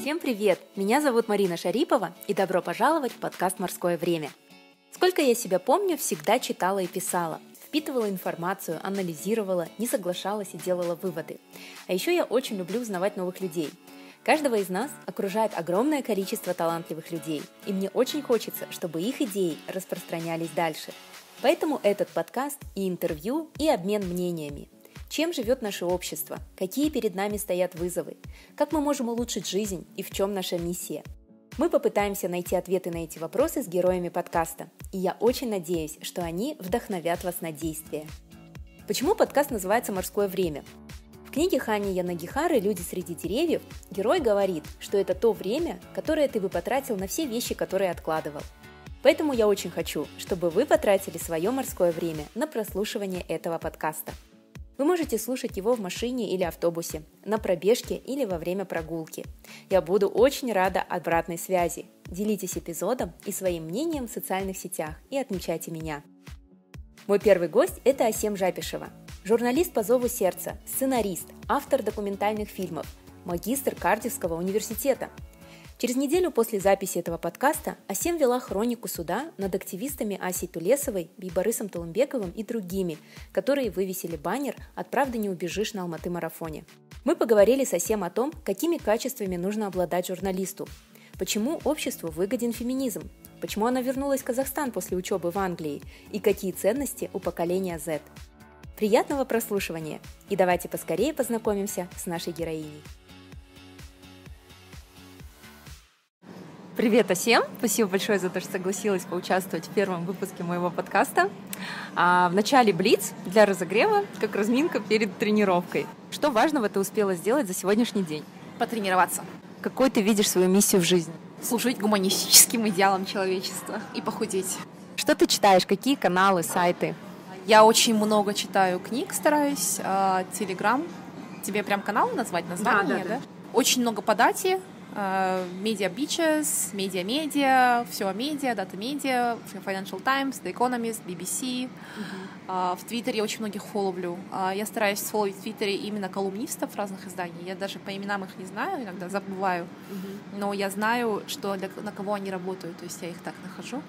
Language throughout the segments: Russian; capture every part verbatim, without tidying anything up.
Всем привет! Меня зовут Марина Шарипова, и добро пожаловать в подкаст «Морское время». Сколько я себя помню, всегда читала и писала, впитывала информацию, анализировала, не соглашалась и делала выводы. А еще я очень люблю узнавать новых людей. Каждого из нас окружает огромное количество талантливых людей, и мне очень хочется, чтобы их идеи распространялись дальше. Поэтому этот подкаст и интервью, и обмен мнениями. Чем живет наше общество? Какие перед нами стоят вызовы? Как мы можем улучшить жизнь и в чем наша миссия? Мы попытаемся найти ответы на эти вопросы с героями подкаста, и я очень надеюсь, что они вдохновят вас на действие. Почему подкаст называется «Морское время»? В книге Хани Янагихары «Люди среди деревьев» герой говорит, что это то время, которое ты бы потратил на все вещи, которые откладывал. Поэтому я очень хочу, чтобы вы потратили свое морское время на прослушивание этого подкаста. Вы можете слушать его в машине или автобусе, на пробежке или во время прогулки. Я буду очень рада обратной связи. Делитесь эпизодом и своим мнением в социальных сетях и отмечайте меня. Мой первый гость – это Асем Жапишева. Журналист по зову сердца, сценарист, автор документальных фильмов, магистр Кардивского университета. Через неделю после записи этого подкаста Асем вела хронику суда над активистами Асей Тулесовой, Бейбарысом Толымбековым и другими, которые вывесили баннер «От правды не убежишь» на Алматы-марафоне. Мы поговорили с Асем о том, какими качествами нужно обладать журналисту, почему обществу выгоден феминизм, почему она вернулась в Казахстан после учебы в Англии и какие ценности у поколения Z. Приятного прослушивания! И давайте поскорее познакомимся с нашей героиней. Привет, Асем! Спасибо большое за то, что согласилась поучаствовать в первом выпуске моего подкаста. А, в начале блиц для разогрева, как разминка перед тренировкой. Что важного ты успела сделать за сегодняшний день? Потренироваться. Какой ты видишь свою миссию в жизни? Служить гуманистическим идеалам человечества и похудеть. Что ты читаешь? Какие каналы, сайты? Я очень много читаю книг, стараюсь. Телеграм. Тебе прям канал назвать, название, да? да? да. Очень много по дате. Media Beaches, Media Media, все о медиа, Data Media, Financial Times, The Economist, би би си. Uh-huh. В Твиттере очень многих фолловлю. Я стараюсь фолловить в Твиттере именно колумнистов разных изданий. Я даже по именам их не знаю, иногда забываю. Uh-huh. Но я знаю, что для, на кого они работают, то есть я их так нахожу.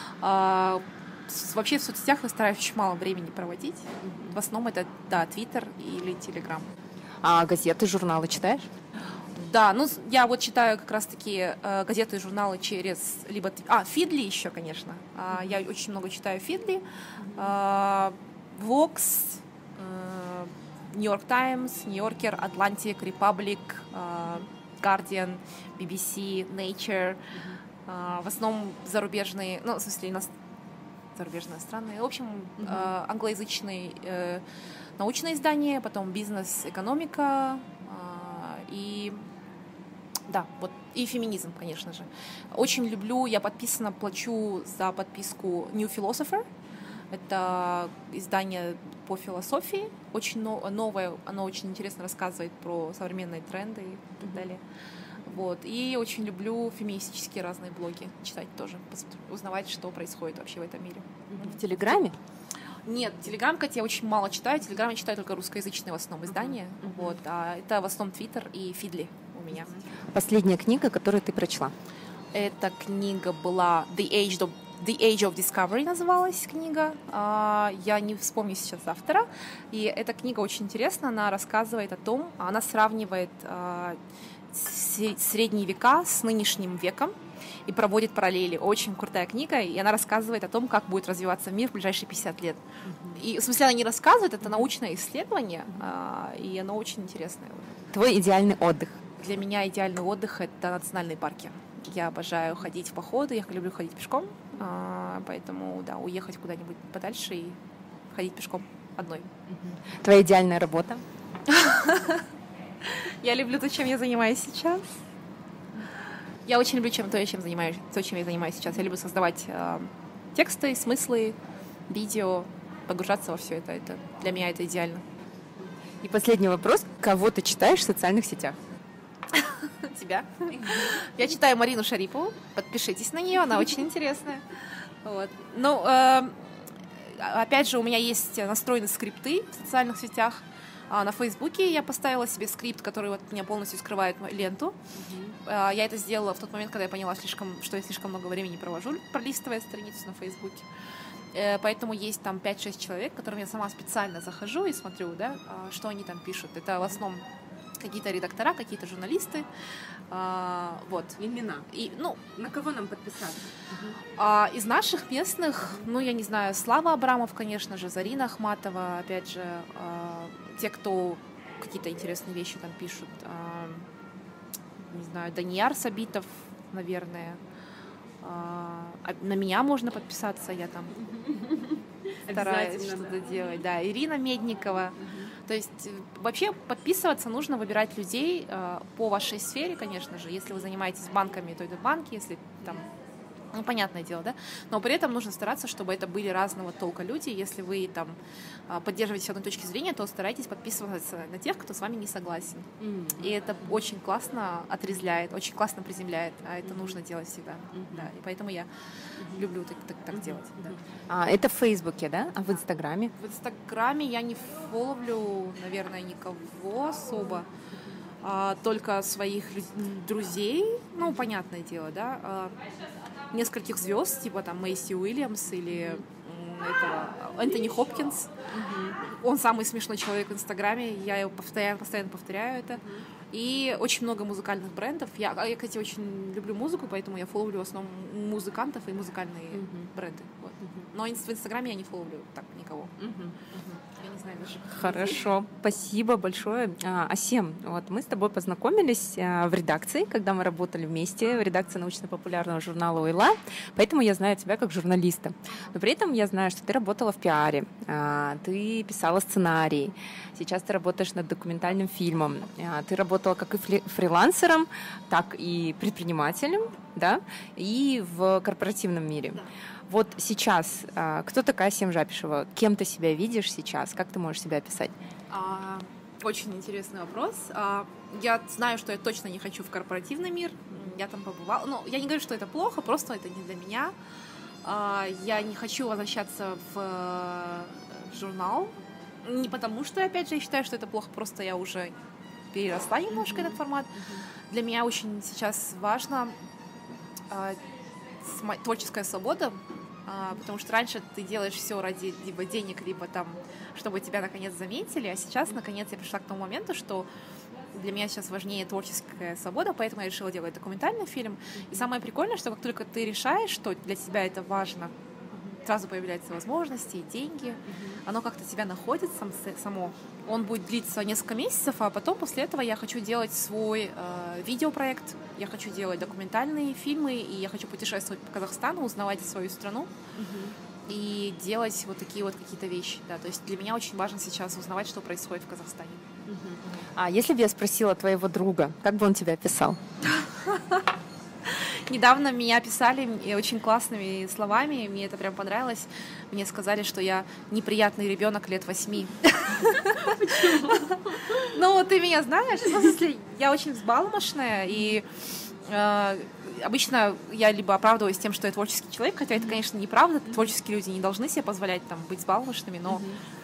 Вообще в соцсетях я стараюсь очень мало времени проводить. Uh-huh. В основном это, да, Твиттер или Телеграм. А газеты, журналы читаешь? Да, ну я вот читаю как раз-таки э, газеты и журналы через либо... А, Фидли еще, конечно. Э, я очень много читаю Фидли. Э, Vox, э, New York Times, New Yorker, Atlantic, Republic, э, Guardian, би би си, Nature. Э, в основном зарубежные, ну, в смысле, нас... зарубежные страны. В общем, э, англоязычные э, научные издания, потом бизнес, экономика э, и... Да, вот и феминизм, конечно же. Очень люблю, я подписана, плачу за подписку New Philosopher. Это издание по философии, очень новое, оно очень интересно рассказывает про современные тренды и так далее. Вот. И очень люблю феминистические разные блоги читать тоже, узнавать, что происходит вообще в этом мире. В Телеграме? Нет, Телеграм, кстати, я очень мало читаю. Телеграм я читаю только русскоязычные в основном издания. Uh-huh. Вот. А это в основном Твиттер и Фидли у меня. Последняя книга, которую ты прочла? Эта книга была The Age of, The Age of Discovery называлась книга. Я не вспомню сейчас автора. И эта книга очень интересна. Она рассказывает о том, она сравнивает средние века с нынешним веком и проводит параллели. Очень крутая книга, и она рассказывает о том, как будет развиваться мир в ближайшие пятьдесят лет. Uh-huh. И в смысле она не рассказывает, это научное исследование, uh-huh. и оно очень интересное. Твой идеальный отдых? Для меня идеальный отдых — это национальные парки. Я обожаю ходить в походы, я люблю ходить пешком, поэтому, да, уехать куда-нибудь подальше и ходить пешком одной. Uh-huh. Твоя идеальная работа? Я люблю то, чем я занимаюсь сейчас. Я очень люблю чем, то, чем занимаюсь, то, чем я занимаюсь сейчас. Я люблю создавать э, тексты, смыслы, видео, погружаться во все это. это. Для меня это идеально. И последний вопрос. Кого ты читаешь в социальных сетях? Тебя. Я читаю Марину Шарипову. Подпишитесь на нее, она очень интересная. Вот. Ну, э, опять же, у меня есть настроены скрипты в социальных сетях. А на Фейсбуке я поставила себе скрипт, который вот меня полностью скрывает ленту. Uh-huh. Я это сделала в тот момент, когда я поняла, слишком, что я слишком много времени провожу, пролистывая страницу на Фейсбуке. Поэтому есть там пять-шесть человек, которым я сама специально захожу и смотрю, да, что они там пишут. Это в основном какие-то редактора, какие-то журналисты. А, вот. Имена. И, ну, на кого нам подписаться? А, из наших местных, ну, я не знаю, Слава Абрамов, конечно же, Зарина Ахматова, опять же, а, те, кто какие-то интересные вещи там пишут. А, не знаю, Данияр Сабитов, наверное. А, на меня можно подписаться, я там стараюсь что-то да. делать. Да, Ирина Медникова. То есть вообще подписываться нужно, выбирать людей э, по вашей сфере, конечно же. Если вы занимаетесь банками, то это банки, если там, ну, понятное дело, да. Но при этом нужно стараться, чтобы это были разного толка люди. Если вы там поддерживаете одной точки зрения, то старайтесь подписываться на тех, кто с вами не согласен. Mm-hmm. И это очень классно отрезвляет, очень классно приземляет, а это mm-hmm. нужно делать всегда. Mm-hmm. Да, и поэтому я mm-hmm. люблю так, так, так mm-hmm. делать. Да. А, это в Фейсбуке, да? А в Инстаграме? В Инстаграме я не фоловлю, наверное, никого особо. А, только своих друзей, ну, понятное дело, да, а, нескольких звезд, типа там Мэйси Уильямс или этого Энтони Хопкинс. Mm-hmm. Он самый смешной человек в Инстаграме, я его постоянно, постоянно повторяю это. Mm-hmm. И очень много музыкальных брендов. Я, я, кстати, очень люблю музыку, поэтому я фоловлю в основном музыкантов и музыкальные mm-hmm. бренды. Вот. Mm-hmm. Но в Инстаграме я не фоловлю так никого. Mm-hmm. Mm-hmm. Я не знаю даже. Хорошо, спасибо большое. Асем, вот мы с тобой познакомились в редакции, когда мы работали вместе в редакции научно-популярного журнала «Уйла», поэтому я знаю тебя как журналиста. Но при этом я знаю, что ты работала в пиаре, ты писала сценарий, сейчас ты работаешь над документальным фильмом, ты работала как и фрилансером, так и предпринимателем, да, и в корпоративном мире. Вот сейчас, кто такая Асем Жапишева? Кем ты себя видишь сейчас? Как ты можешь себя описать? А, очень интересный вопрос. А, я знаю, что я точно не хочу в корпоративный мир. Я там побывала. Ну, я не говорю, что это плохо, просто это не для меня. А, я не хочу возвращаться в журнал. Не потому, что, опять же, я считаю, что это плохо, просто я уже переросла немножко mm-hmm. этот формат. Mm-hmm. Для меня очень сейчас важно а, творческая свобода, потому что раньше ты делаешь все ради либо денег, либо там, чтобы тебя наконец заметили, а сейчас наконец я пришла к тому моменту, что для меня сейчас важнее творческая свобода, поэтому я решила делать документальный фильм. И самое прикольное, что как только ты решаешь, что для тебя это важно, сразу появляются возможности и деньги, оно как-то тебя находит сам, само. Он будет длиться несколько месяцев, а потом после этого я хочу делать свой э, видеопроект, я хочу делать документальные фильмы, и я хочу путешествовать по Казахстану, узнавать свою страну uh-huh. и делать вот такие вот какие-то вещи. Да. То есть для меня очень важно сейчас узнавать, что происходит в Казахстане. Uh-huh. А если бы я спросила твоего друга, как бы он тебя описал? Недавно меня описали очень классными словами, мне это прям понравилось. Мне сказали, что я неприятный ребенок лет восьми. Ну, ты меня знаешь, в смысле, я очень взбалмошная, и обычно я либо оправдываюсь тем, что я творческий человек, хотя это, конечно, неправда, творческие люди не должны себе позволять там быть взбалмошными, но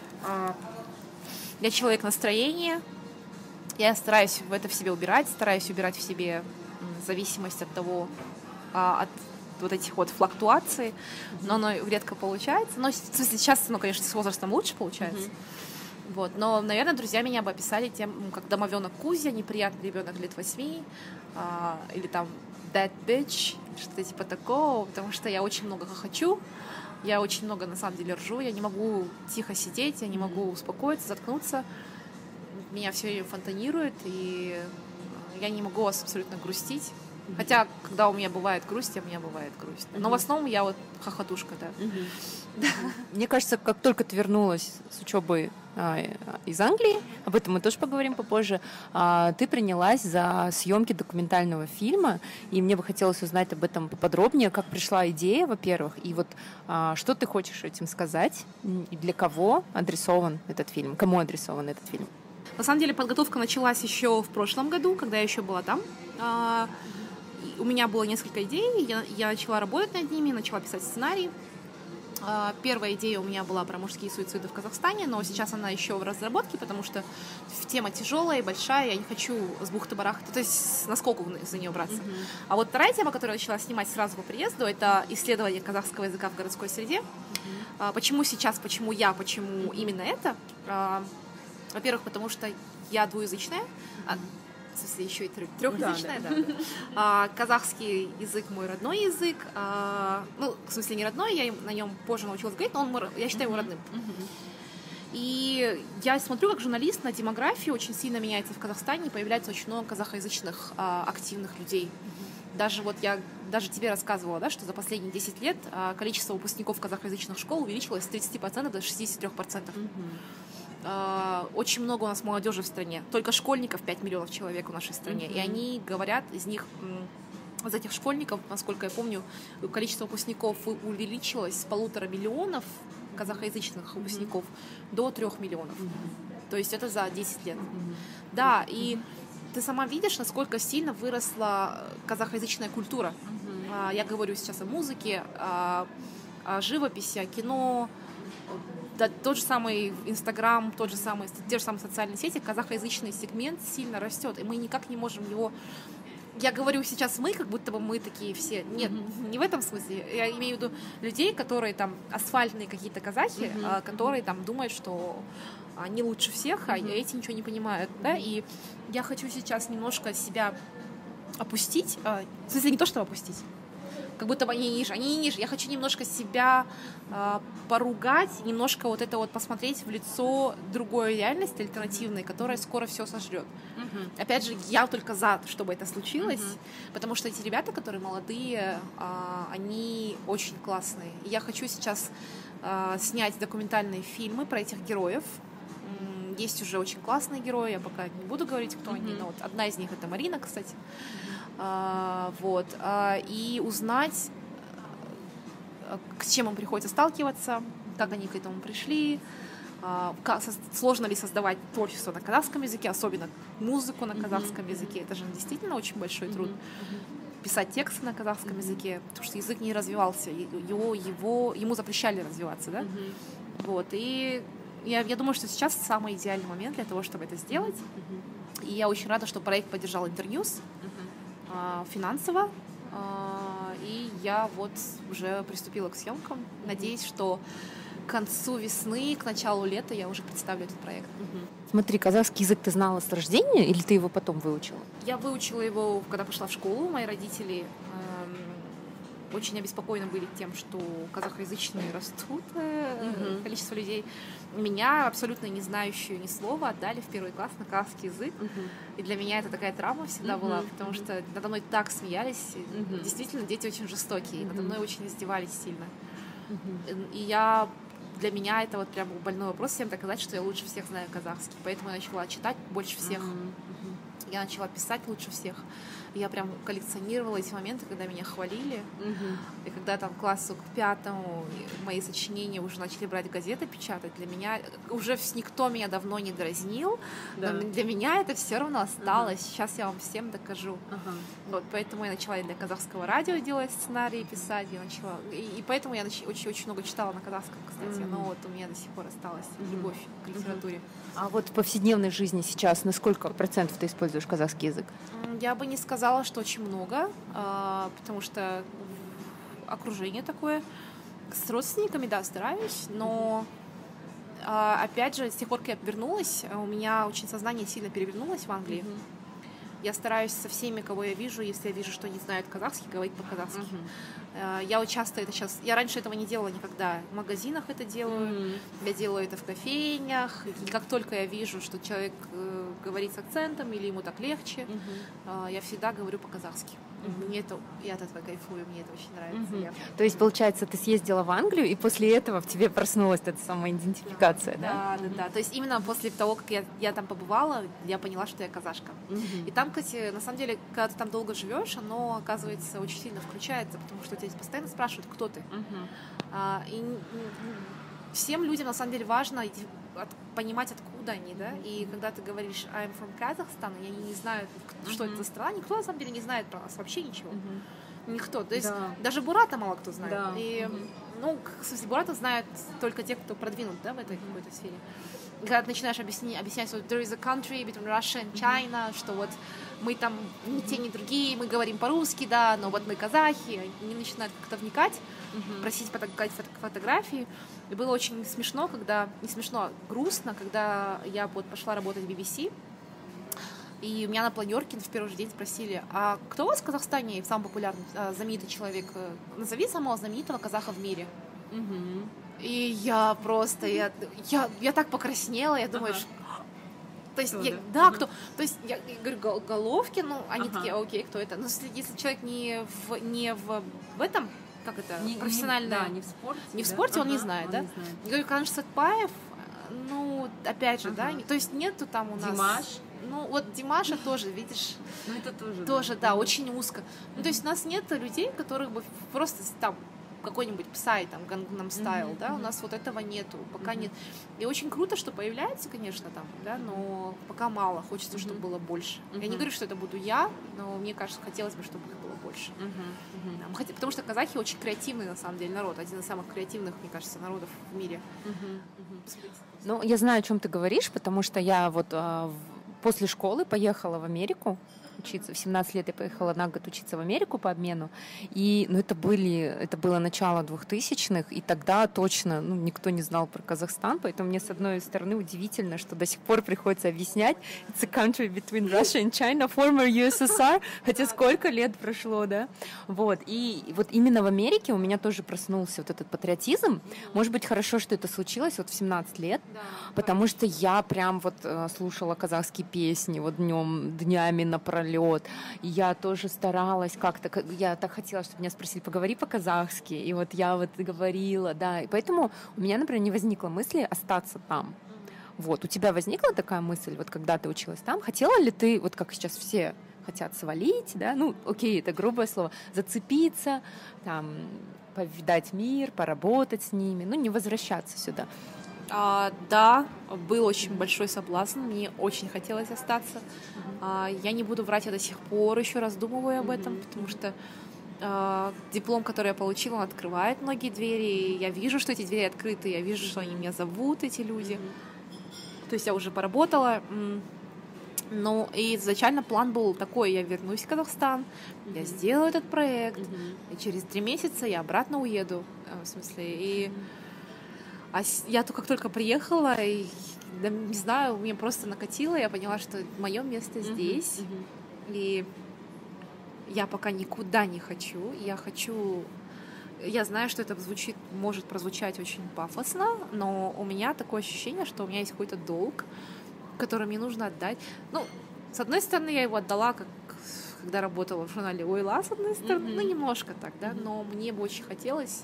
я человек настроения, я стараюсь это в себе убирать, стараюсь убирать в себе зависимость от того, от вот этих вот флуктуаций, но оно редко получается. Но сейчас, ну, конечно, с возрастом лучше получается. Mm-hmm. Вот. Но, наверное, друзья меня бы описали тем, как домовенок Кузя, неприятный ребенок лет восьми, а, или там that bitch, что-то типа такого, потому что я очень много хохочу, я очень много, на самом деле, ржу, я не могу тихо сидеть, я не могу успокоиться, заткнуться, меня все время фонтанирует, и я не могу абсолютно грустить. Хотя, когда у меня бывает грусть, у меня бывает грусть. Но uh-huh. в основном я вот хохотушка, да. Uh-huh. Да. Мне кажется, как только ты вернулась с учебы а, из Англии, об этом мы тоже поговорим попозже, а, ты принялась за съемки документального фильма, и мне бы хотелось узнать об этом поподробнее, как пришла идея, во-первых, и вот а, что ты хочешь этим сказать, и для кого адресован этот фильм, кому адресован этот фильм? На самом деле подготовка началась еще в прошлом году, когда я еще была там. У меня было несколько идей, я, я начала работать над ними, начала писать сценарий. Первая идея у меня была про мужские суициды в Казахстане, но сейчас она еще в разработке, потому что тема тяжелая и большая, я не хочу с бухты-барахты, то есть насколько за нее браться. Uh-huh. А вот вторая тема, которую я начала снимать сразу по приезду, это исследование казахского языка в городской среде. Uh-huh. Почему сейчас, почему я, почему именно это? Во-первых, потому что я двуязычная, uh-huh. в смысле, еще и трехязычная, да, да. Да. А, казахский язык мой родной язык, а, ну, в смысле, не родной, я на нем позже научилась говорить, но он мой, я считаю его родным. Uh-huh. И я смотрю, как журналист, на демографию очень сильно меняется в Казахстане, появляется очень много казахоязычных а, активных людей. Uh-huh. Даже вот я даже тебе рассказывала, да, что за последние десять лет а, количество выпускников казахоязычных школ увеличилось с тридцати процентов до шестидесяти трёх процентов. Uh-huh. Очень много у нас молодежи в стране. Только школьников пять миллионов человек в нашей стране. Mm-hmm. И они говорят, из них, из этих школьников, насколько я помню, количество выпускников увеличилось с полутора миллионов казахоязычных выпускников mm-hmm. до трех миллионов. Mm-hmm. То есть это за десять лет. Mm-hmm. Да, и mm-hmm. ты сама видишь, насколько сильно выросла казахоязычная культура. Mm-hmm. Я говорю сейчас о музыке, о, о живописи, о кино. Да, тот же самый Инстаграм, тот же самый, те же самые социальные сети, казахоязычный сегмент сильно растет, и мы никак не можем его... Я говорю сейчас мы, как будто бы мы такие все. Нет, mm-hmm. не в этом смысле. Я имею в виду людей, которые там асфальтные какие-то казахи, mm-hmm. которые там думают, что они лучше всех, а mm-hmm. эти ничего не понимают, да, и я хочу сейчас немножко себя опустить, в смысле не то, чтобы опустить, как будто бы они ниже, они не ниже. Я хочу немножко себя э, поругать, немножко вот это вот посмотреть в лицо другой реальности альтернативной, которая скоро все сожрет. Uh-huh. Опять же, я только за, чтобы это случилось, uh-huh. потому что эти ребята, которые молодые, э, они очень классные. И я хочу сейчас э, снять документальные фильмы про этих героев. Есть уже очень классные герои, я пока не буду говорить, кто uh-huh. они, но вот одна из них это Марина, кстати. Uh, вот, uh, и узнать, uh, с чем им приходится сталкиваться, как они к этому пришли, uh, как, со, сложно ли создавать творчество на казахском языке, особенно музыку на казахском mm-hmm. языке, это же действительно очень большой труд. Mm-hmm. Писать тексты на казахском mm-hmm. языке, потому что язык не развивался, его, его, ему запрещали развиваться, да? Mm-hmm. Вот, и я, я думаю, что сейчас самый идеальный момент для того, чтобы это сделать, mm-hmm. и я очень рада, что проект поддержал Интерньюз, финансово, и я вот уже приступила к съемкам. Надеюсь, что к концу весны, к началу лета я уже представлю этот проект. Смотри, казахский язык ты знала с рождения или ты его потом выучила? Я выучила его, когда пошла в школу. Мои родители эм, очень обеспокоены были тем, что казахоязычные растут, э, uh-huh. количество людей. Меня, абсолютно не знающую ни слова, отдали в первый класс на казахский язык. Uh-huh. И для меня это такая травма всегда uh-huh. была, потому uh-huh. что надо мной так смеялись. Uh-huh. Действительно, дети очень жестокие, и uh-huh. надо мной очень издевались сильно. Uh-huh. И я... Для меня это вот прям больной вопрос всем доказать, что я лучше всех знаю казахский. Поэтому я начала читать больше всех. Uh-huh. Я начала писать лучше всех. Я прям коллекционировала эти моменты, когда меня хвалили. Uh-huh. И когда там к классу к пятому мои сочинения уже начали брать газеты, печатать, для меня уже никто меня давно не дразнил, да. но для меня это все равно осталось. Uh-huh. Сейчас я вам всем докажу. Uh-huh. Вот, поэтому я начала и для казахского радио делать сценарии, писать. Я начала... и, и поэтому я нач... очень, очень много читала на казахском, кстати. Uh-huh. Но вот у меня до сих пор осталась uh-huh. любовь к литературе. Uh-huh. А вот в повседневной жизни сейчас на сколько процентов ты используешь казахский язык? Я бы не сказала, что очень много, потому что окружение такое. С родственниками, да, стараюсь, но опять же, с тех пор, как я вернулась, у меня очень сознание сильно перевернулось в Англии. Mm-hmm. Я стараюсь со всеми, кого я вижу, если я вижу, что они знают казахский, говорить по-казахски. Mm-hmm. Я вот часто это сейчас... Я раньше этого не делала никогда. В магазинах это делаю, mm-hmm. я делаю это в кофейнях. И как только я вижу, что человек э, говорит с акцентом или ему так легче, mm-hmm. э, я всегда говорю по-казахски. Mm-hmm. Мне это... Я от этого кайфую, мне это очень нравится. Mm-hmm. Я... То есть, получается, ты съездила в Англию, и после этого в тебе проснулась эта самоидентификация, да? Да, да, mm-hmm. да. То есть именно после того, как я, я там побывала, я поняла, что я казашка. Mm-hmm. И там, кстати, на самом деле, когда ты там долго живешь, оно, оказывается, очень сильно включается, потому что тебя постоянно спрашивают, кто ты. Uh-huh. А, и всем людям, на самом деле, важно от, понимать, откуда они, да, и когда ты говоришь I'm from Kazakhstan, и они не знают, что uh-huh. это за страна, никто, на самом деле, не знает про нас вообще ничего. Uh-huh. Никто. То есть да. даже Бурата мало кто знает. Да. И, uh-huh. ну, в смысле, буратов знают только те, кто продвинут, да, в этой mm-hmm. какой-то сфере. Когда ты начинаешь объяснять, объяснять, что there is a country between Russia and China, mm-hmm. что вот мы там ни те, ни другие, мы говорим по-русски, да, но вот мы казахи, они начинают как-то вникать, mm-hmm. просить показать фото- фотографии. И было очень смешно, когда, не смешно, а грустно, когда я вот пошла работать в би би си, и у меня на планерке в первый же день спросили, а кто у вас в Казахстане самый популярный, знаменитый человек? Назови самого знаменитого казаха в мире. Mm-hmm. И я просто, я, я, я так покраснела, я думаю, ага. что... То есть, кто, я, да, да, ага. кто... То есть, я, я говорю, Головкин, ну, они ага. такие, окей, кто это? Но если, если человек не в, не в, в этом, как это, не, профессионально... Не, да, не в спорте. Не в да? спорте, ага, он не знает, он да? Не знает. Я говорю, Канаш Сатпаев, ну, опять же, ага. да, то есть нету там у нас... Димаш. Ну, вот Димаша тоже, видишь... Ну, это тоже, Тоже, да, да, очень узко. Ну, то есть у нас нет людей, которых бы просто там какой-нибудь Psy, там, Gangnam Style, mm-hmm. да, у нас вот этого нету, пока mm-hmm. нет. И очень круто, что появляется, конечно, там, да, но пока мало, хочется, mm-hmm. чтобы было больше. Mm-hmm. Я не говорю, что это буду я, но мне кажется, хотелось бы, чтобы их было больше. Mm-hmm. Да, хотя, потому что казахи очень креативный, на самом деле, народ, один из самых креативных, мне кажется, народов в мире. Mm-hmm. Mm-hmm. Ну, я знаю, о чем ты говоришь, потому что я вот а, после школы поехала в Америку учиться. В семнадцать лет я поехала на год учиться в Америку по обмену. И, ну, это, были, это было начало двухтысячных, и тогда точно ну, никто не знал про Казахстан, поэтому мне, с одной стороны, удивительно, что до сих пор приходится объяснять it's a country between Russia and China, former ю эс эс ар, хотя сколько лет прошло, да? Вот. И вот именно в Америке у меня тоже проснулся вот этот патриотизм. Может быть, хорошо, что это случилось вот в семнадцать лет, потому что я прям вот слушала казахские песни вот днем, днями напролет. И я тоже старалась как-то, я так хотела, чтобы меня спросили, поговори по-казахски, и вот я вот говорила, да, и поэтому у меня, например, не возникло мысли остаться там. Вот, у тебя возникла такая мысль, вот когда ты училась там, хотела ли ты, вот как сейчас все хотят свалить, да, ну, окей, это грубое слово, зацепиться, там, повидать мир, поработать с ними, ну, не возвращаться сюда? А, да, был очень большой соблазн, мне очень хотелось остаться. Mm-hmm. А, я не буду врать, я до сих пор еще раздумываю об этом, mm-hmm. потому что а, диплом, который я получила, он открывает многие двери, и я вижу, что эти двери открыты, я вижу, что они меня зовут, эти люди. Mm-hmm. То есть я уже поработала. Ну, и изначально план был такой, я вернусь в Казахстан, mm-hmm. я сделаю этот проект, mm-hmm. и через три месяца я обратно уеду, в смысле, и... Mm-hmm. А я как только приехала, и, да, не знаю, мне просто накатило, я поняла, что мое место здесь, uh-huh, uh-huh. и я пока никуда не хочу, я хочу... Я знаю, что это звучит, может прозвучать очень пафосно, но у меня такое ощущение, что у меня есть какой-то долг, который мне нужно отдать. Ну, с одной стороны, я его отдала, как, когда работала в журнале «Ойла», с одной стороны, uh-huh. ну, немножко так, да, uh-huh. но мне бы очень хотелось...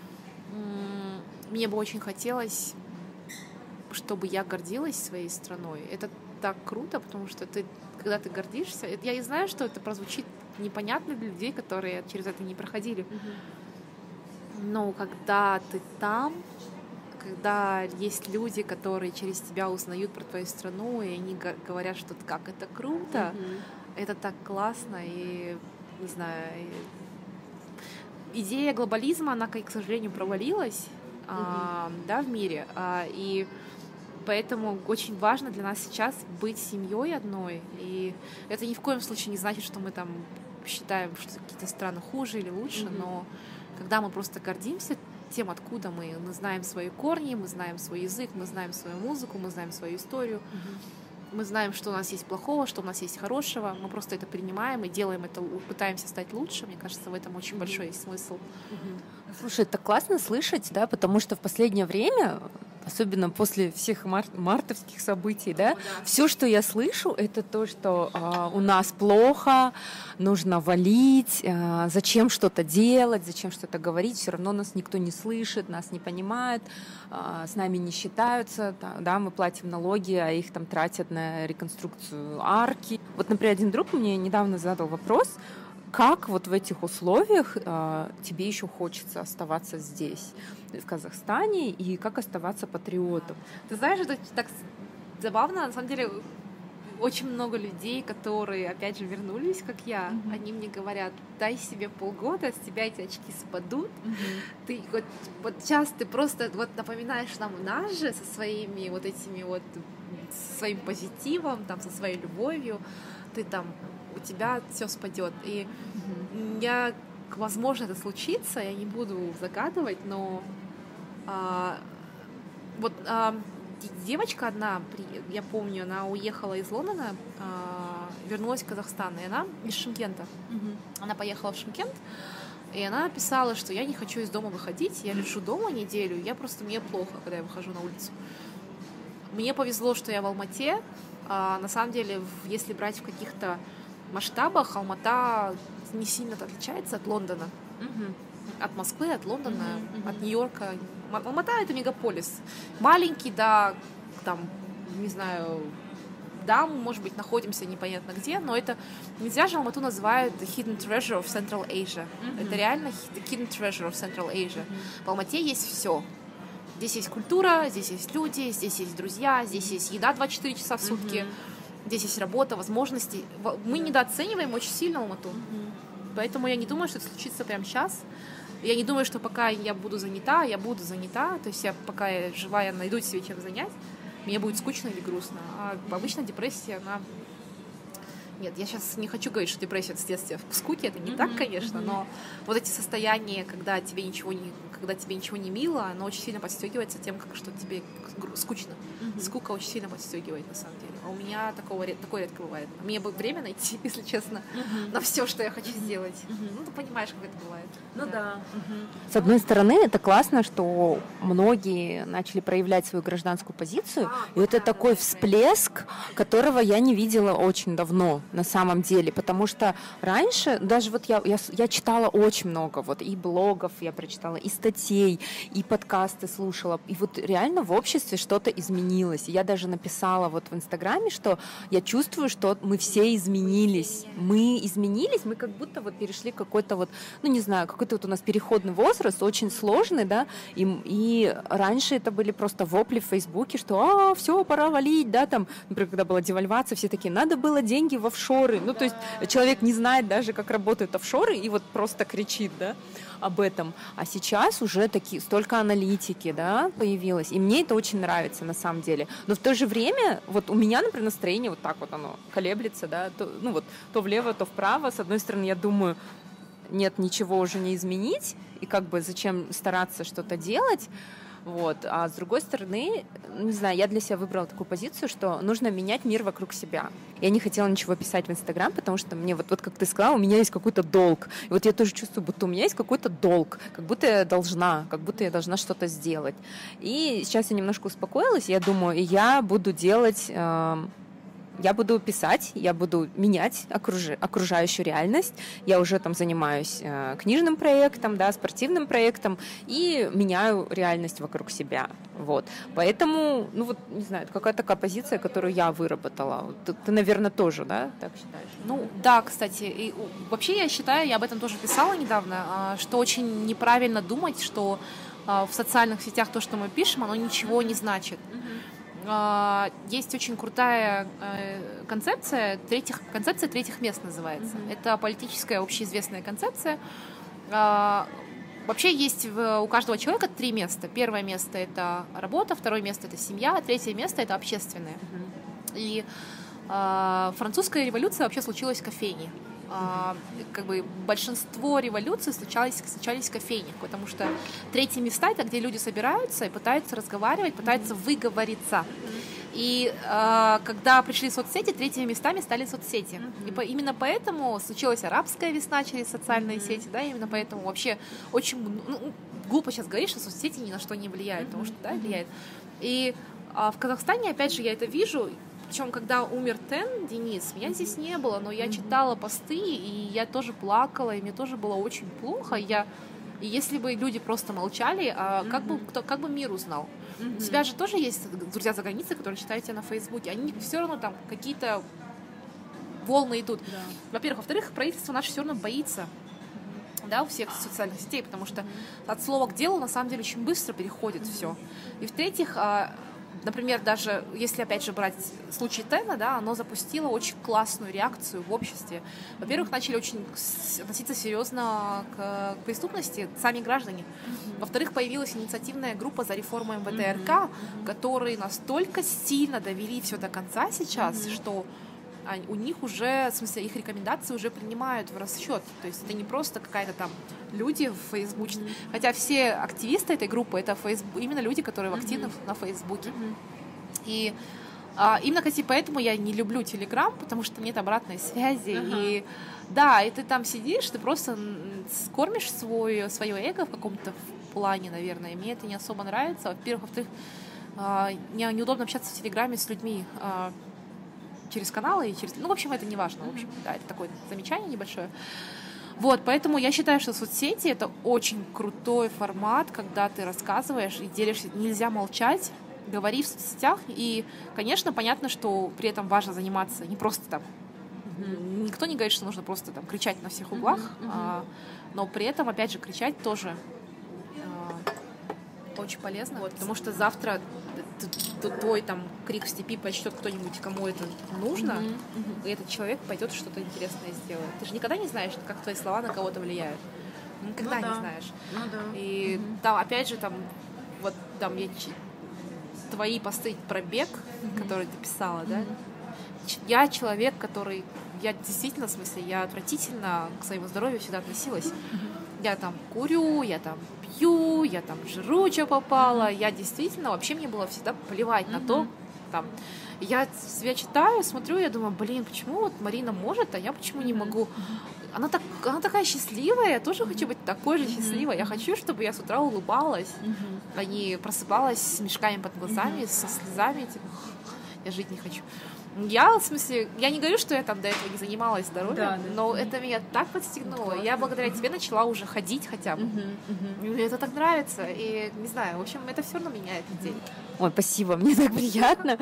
Мне бы очень хотелось, чтобы я гордилась своей страной. Это так круто, потому что ты, когда ты гордишься... Я и знаю, что это прозвучит непонятно для людей, которые через это не проходили. Mm-hmm. Но когда ты там, когда есть люди, которые через тебя узнают про твою страну, и они говорят, что как это круто, mm-hmm. это так классно, и, не знаю... Идея глобализма, она, к сожалению, провалилась, mm-hmm. а, да, в мире, а, и поэтому очень важно для нас сейчас быть семьей одной, и это ни в коем случае не значит, что мы там считаем, что какие-то страны хуже или лучше, mm-hmm. но когда мы просто гордимся тем, откуда мы, мы знаем свои корни, мы знаем свой язык, мы знаем свою музыку, мы знаем свою историю, mm-hmm. мы знаем, что у нас есть плохого, что у нас есть хорошего, мы просто это принимаем и делаем это, пытаемся стать лучше. Мне кажется, в этом очень mm-hmm. большой есть смысл. Mm-hmm. Слушай, это классно слышать, да, потому что в последнее время, особенно после всех мар- мартовских событий, да, oh, да, все, что я слышу, это то, что э, у нас плохо, нужно валить, э, зачем что-то делать, зачем что-то говорить, все равно нас никто не слышит, нас не понимает, э, с нами не считаются, да, да, мы платим налоги, а их там тратят на реконструкцию арки. Вот, например, один друг мне недавно задал вопрос, как вот в этих условиях э, тебе еще хочется оставаться здесь, в Казахстане, и как оставаться патриотом? Ты знаешь, это так забавно, на самом деле, очень много людей, которые, опять же, вернулись, как я, mm-hmm. они мне говорят, дай себе полгода, с тебя эти очки спадут, mm-hmm. ты вот, вот сейчас ты просто вот напоминаешь нам нас же со своими вот этими вот, со своим позитивом, там, со своей любовью, ты там, у тебя все спадет. И mm-hmm. я, возможно, это случится, я не буду загадывать, но а, вот а, девочка одна, я помню, она уехала из Лондона, вернулась в Казахстан, и она из Шымкента. Mm-hmm. Она поехала в Шымкент, и она писала, что я не хочу из дома выходить, я лежу дома неделю, я просто, мне плохо, когда я выхожу на улицу. Мне повезло, что я в Алмате. А, на самом деле, если брать в каких-то масштабах, Алмата не сильно отличается от Лондона. Mm-hmm. От Москвы, от Лондона, mm-hmm. Mm-hmm. от Нью-Йорка. Алмата — это мегаполис. Маленький, да, там, не знаю, да, мы, может быть, находимся непонятно где, но это не зря же Алмату называют the hidden treasure of Central Asia. Mm-hmm. Это реально the hidden treasure of Central Asia. Mm-hmm. В Алмате есть все. Здесь есть культура, здесь есть люди, здесь есть друзья, здесь есть еда двадцать четыре часа в сутки, mm-hmm. здесь есть работа, возможности. Мы недооцениваем очень сильно Алмату. Mm-hmm. Поэтому я не думаю, что это случится прямо сейчас. Я не думаю, что пока я буду занята, я буду занята. То есть я, пока я жива, я найду себе чем занять. Мне будет скучно или грустно. А обычно депрессия, она... Нет, я сейчас не хочу говорить, что депрессия — это следствие скуки, это не mm-hmm, так, конечно, mm-hmm. но вот эти состояния, когда тебе ничего не, когда тебе ничего не мило, оно очень сильно подстегивается тем, как, что тебе скучно. Mm-hmm. Скука очень сильно подстегивает, на самом деле. А у меня такого, такое редко бывает. Мне бы время найти, если честно, mm-hmm. на все, что я хочу сделать. Mm-hmm. Ну, ты понимаешь, как это бывает. Ну да. да. Mm-hmm. С одной стороны, это классно, что многие начали проявлять свою гражданскую позицию, а, и это да, такой да, всплеск, которого я не видела очень давно. На самом деле, потому что раньше, даже вот я, я, я читала очень много, вот и блогов я прочитала, и статей, и подкасты слушала, и вот реально в обществе что-то изменилось. Я даже написала вот в Инстаграме, что я чувствую, что мы все изменились. Мы изменились, мы как будто вот перешли какой-то вот, ну не знаю, какой-то вот у нас переходный возраст, очень сложный, да, и, и раньше это были просто вопли в Фейсбуке, что а, все, пора валить, да, там, например, когда была девальвация, все такие, надо было деньги в офшоры. Ну, то есть человек не знает даже, как работают офшоры, и вот просто кричит, да, об этом. А сейчас уже такие, столько аналитики, да, появилось. И мне это очень нравится, на самом деле. Но в то же время, вот у меня, например, настроение вот так вот оно колеблется, да, то, ну вот, то влево, то вправо. С одной стороны, я думаю, нет, ничего уже не изменить, и как бы зачем стараться что-то делать. Вот. А с другой стороны, не знаю, я для себя выбрала такую позицию, что нужно менять мир вокруг себя. Я не хотела ничего писать в Инстаграм, потому что мне, вот, вот как ты сказала, у меня есть какой-то долг. И вот я тоже чувствую, будто у меня есть какой-то долг, как будто я должна, как будто я должна что-то сделать. И сейчас я немножко успокоилась, я думаю, я буду делать... Э- Я буду писать, я буду менять окруж... окружающую реальность. Я уже там занимаюсь э, книжным проектом, да, спортивным проектом и меняю реальность вокруг себя. Вот. Поэтому, ну вот, не знаю, это какая-то такая позиция, которую я выработала. Ты, ты, наверное, тоже, да, так считаешь? Ну, да, кстати. И вообще я считаю, я об этом тоже писала недавно, что очень неправильно думать, что в социальных сетях то, что мы пишем, оно ничего не значит. Есть очень крутая концепция, третьих, концепция третьих мест называется. Mm-hmm. Это политическая общеизвестная концепция. Вообще есть у каждого человека три места. Первое место — это работа, второе место — это семья, а третье место — это общественное. Mm-hmm. И французская революция вообще случилась в кофейне. Uh, как бы большинство революций случались, случались в кофейнях, потому что третьи места — это где люди собираются и пытаются разговаривать, пытаются выговориться. И uh, когда пришли соцсети, третьими местами стали соцсети. Mm-hmm. И по, именно поэтому случилась арабская весна через социальные mm-hmm. сети, да, именно поэтому вообще очень ну, глупо сейчас говорить, что соцсети ни на что не влияют, mm-hmm. потому что да, влияют. И uh, в Казахстане, опять же, я это вижу. Причем, когда умер Тен, Денис, меня здесь не было, но я mm-hmm. читала посты, и я тоже плакала, и мне тоже было очень плохо. Я... И если бы люди просто молчали, а mm-hmm. как бы, кто, как бы мир узнал? Mm-hmm. У тебя же тоже есть друзья за границей, которые читают тебя на Фейсбуке. Они все равно там какие-то волны идут. Yeah. Во-первых. Во-вторых, правительство наше все равно боится. Да, у всех социальных сетей, потому что mm-hmm. от слова к делу на самом деле очень быстро переходит mm-hmm. все. И в-третьих, например, даже если, опять же, брать случай Тена, да, оно запустило очень классную реакцию в обществе. Во-первых, начали очень относиться серьезно к преступности сами граждане. Mm-hmm. Во-вторых, появилась инициативная группа за реформу эм вэ тэ эр ка, mm-hmm. которые настолько сильно довели все до конца сейчас, mm-hmm. что у них уже, в смысле, их рекомендации уже принимают в расчет. То есть это не просто какая-то там люди в Фейсбуке. Mm-hmm. Хотя все активисты этой группы — это фейсбук, именно люди, которые активны mm-hmm. на Фейсбуке. Mm-hmm. И а, именно, кстати, поэтому я не люблю Телеграм, потому что нет обратной связи. Uh-huh. И да, и ты там сидишь, ты просто кормишь свой, свое эго в каком-то плане, наверное. И мне это не особо нравится. Во-первых, во-вторых, а, мне неудобно общаться в Телеграме с людьми а, через каналы и через... Ну, в общем, это не важно. В общем, да, это такое замечание небольшое. Вот, поэтому я счаю, что соцсети — это очень крутой формат, когда ты рассказываешь и делишься. Нельзя молчать, говори в соцсетях. И, конечно, понятно, что при этом важно заниматься не просто там... Mm-hmm. Никто не говорит, что нужно просто там кричать на всех углах, mm-hmm. а, но при этом, опять же, кричать тоже а, очень полезно, вот, потому что завтра твой там крик в степи прочтет кто-нибудь, кому это нужно, mm-hmm. Mm-hmm. и этот человек пойдет что-то интересное сделает. Ты же никогда не знаешь, как твои слова на кого-то влияют. Никогда ну, не да. знаешь. Ну, да. И mm-hmm. там, опять же, там, вот там я твои посты про бег, mm-hmm. которые ты писала, mm-hmm. да, я человек, который, я действительно, в смысле, я отвратительно к своему здоровью всегда относилась. Mm-hmm. Я там курю, я там пью, я там жру, что попало. Я действительно, вообще мне было всегда плевать mm-hmm. на то, там, я себя читаю, смотрю, я думаю, блин, почему вот Марина может, а я почему не могу? Mm-hmm. Она, так, она такая счастливая, я тоже хочу быть такой же счастливой. Mm-hmm. Я хочу, чтобы я с утра улыбалась, mm-hmm. а не просыпалась с мешками под глазами, mm-hmm. со слезами, типа, я жить не хочу. Я, в смысле, я не говорю, что я там до этого не занималась здоровьем, да, да. но это меня так подстегнуло. Я благодаря тебе начала уже ходить хотя бы. Uh-huh, uh-huh. Мне это так нравится. И, не знаю, в общем, это все равно меняет день. Ой, спасибо, мне так приятно.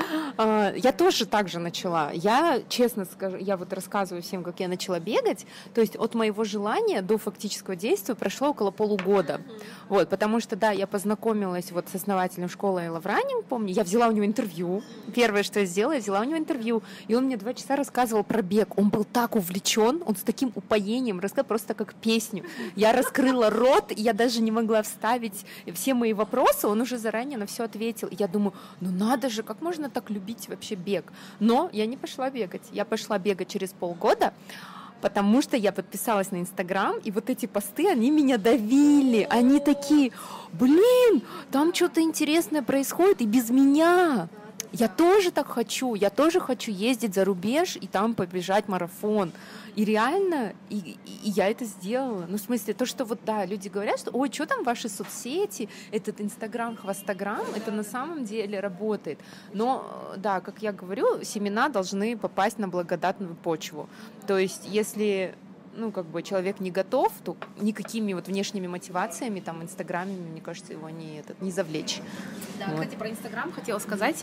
Я тоже так же начала. Я, честно скажу, я вот рассказываю всем, как я начала бегать. То есть от моего желания до фактического действия прошло около полугода. Вот, потому что, да, я познакомилась вот с основателем школы I Love Running, помню. Я взяла у него интервью. Первое, что я сделала, я взяла у него интервью. И он мне два часа рассказывал про бег. Он был так увлечен, он с таким упоением рассказал, просто как песню. Я раскрыла рот, и я даже не могла вставить все мои вопросы. Он уже заранее на все ответил. Я думаю, ну надо же, как можно так любить вообще бег? Но я не пошла бегать. Я пошла бегать через полгода, потому что я подписалась на Инстаграм, и вот эти посты, они меня давили. Они такие, блин, там что-то интересное происходит, и без меня. Я тоже так хочу, я тоже хочу ездить за рубеж и там побежать марафон. И реально, и, и, и я это сделала. Ну, в смысле, то, что вот, да, люди говорят, что, ой, что там ваши соцсети, этот Инстаграм, Хвастаграм, это на самом деле работает. Но, да, как я говорю, семена должны попасть на благодатную почву. То есть, если... ну, как бы человек не готов, то никакими вот внешними мотивациями, там, инстаграмами, мне кажется, его не, этот, не завлечь. Да, вот. Кстати, про Инстаграм хотела сказать.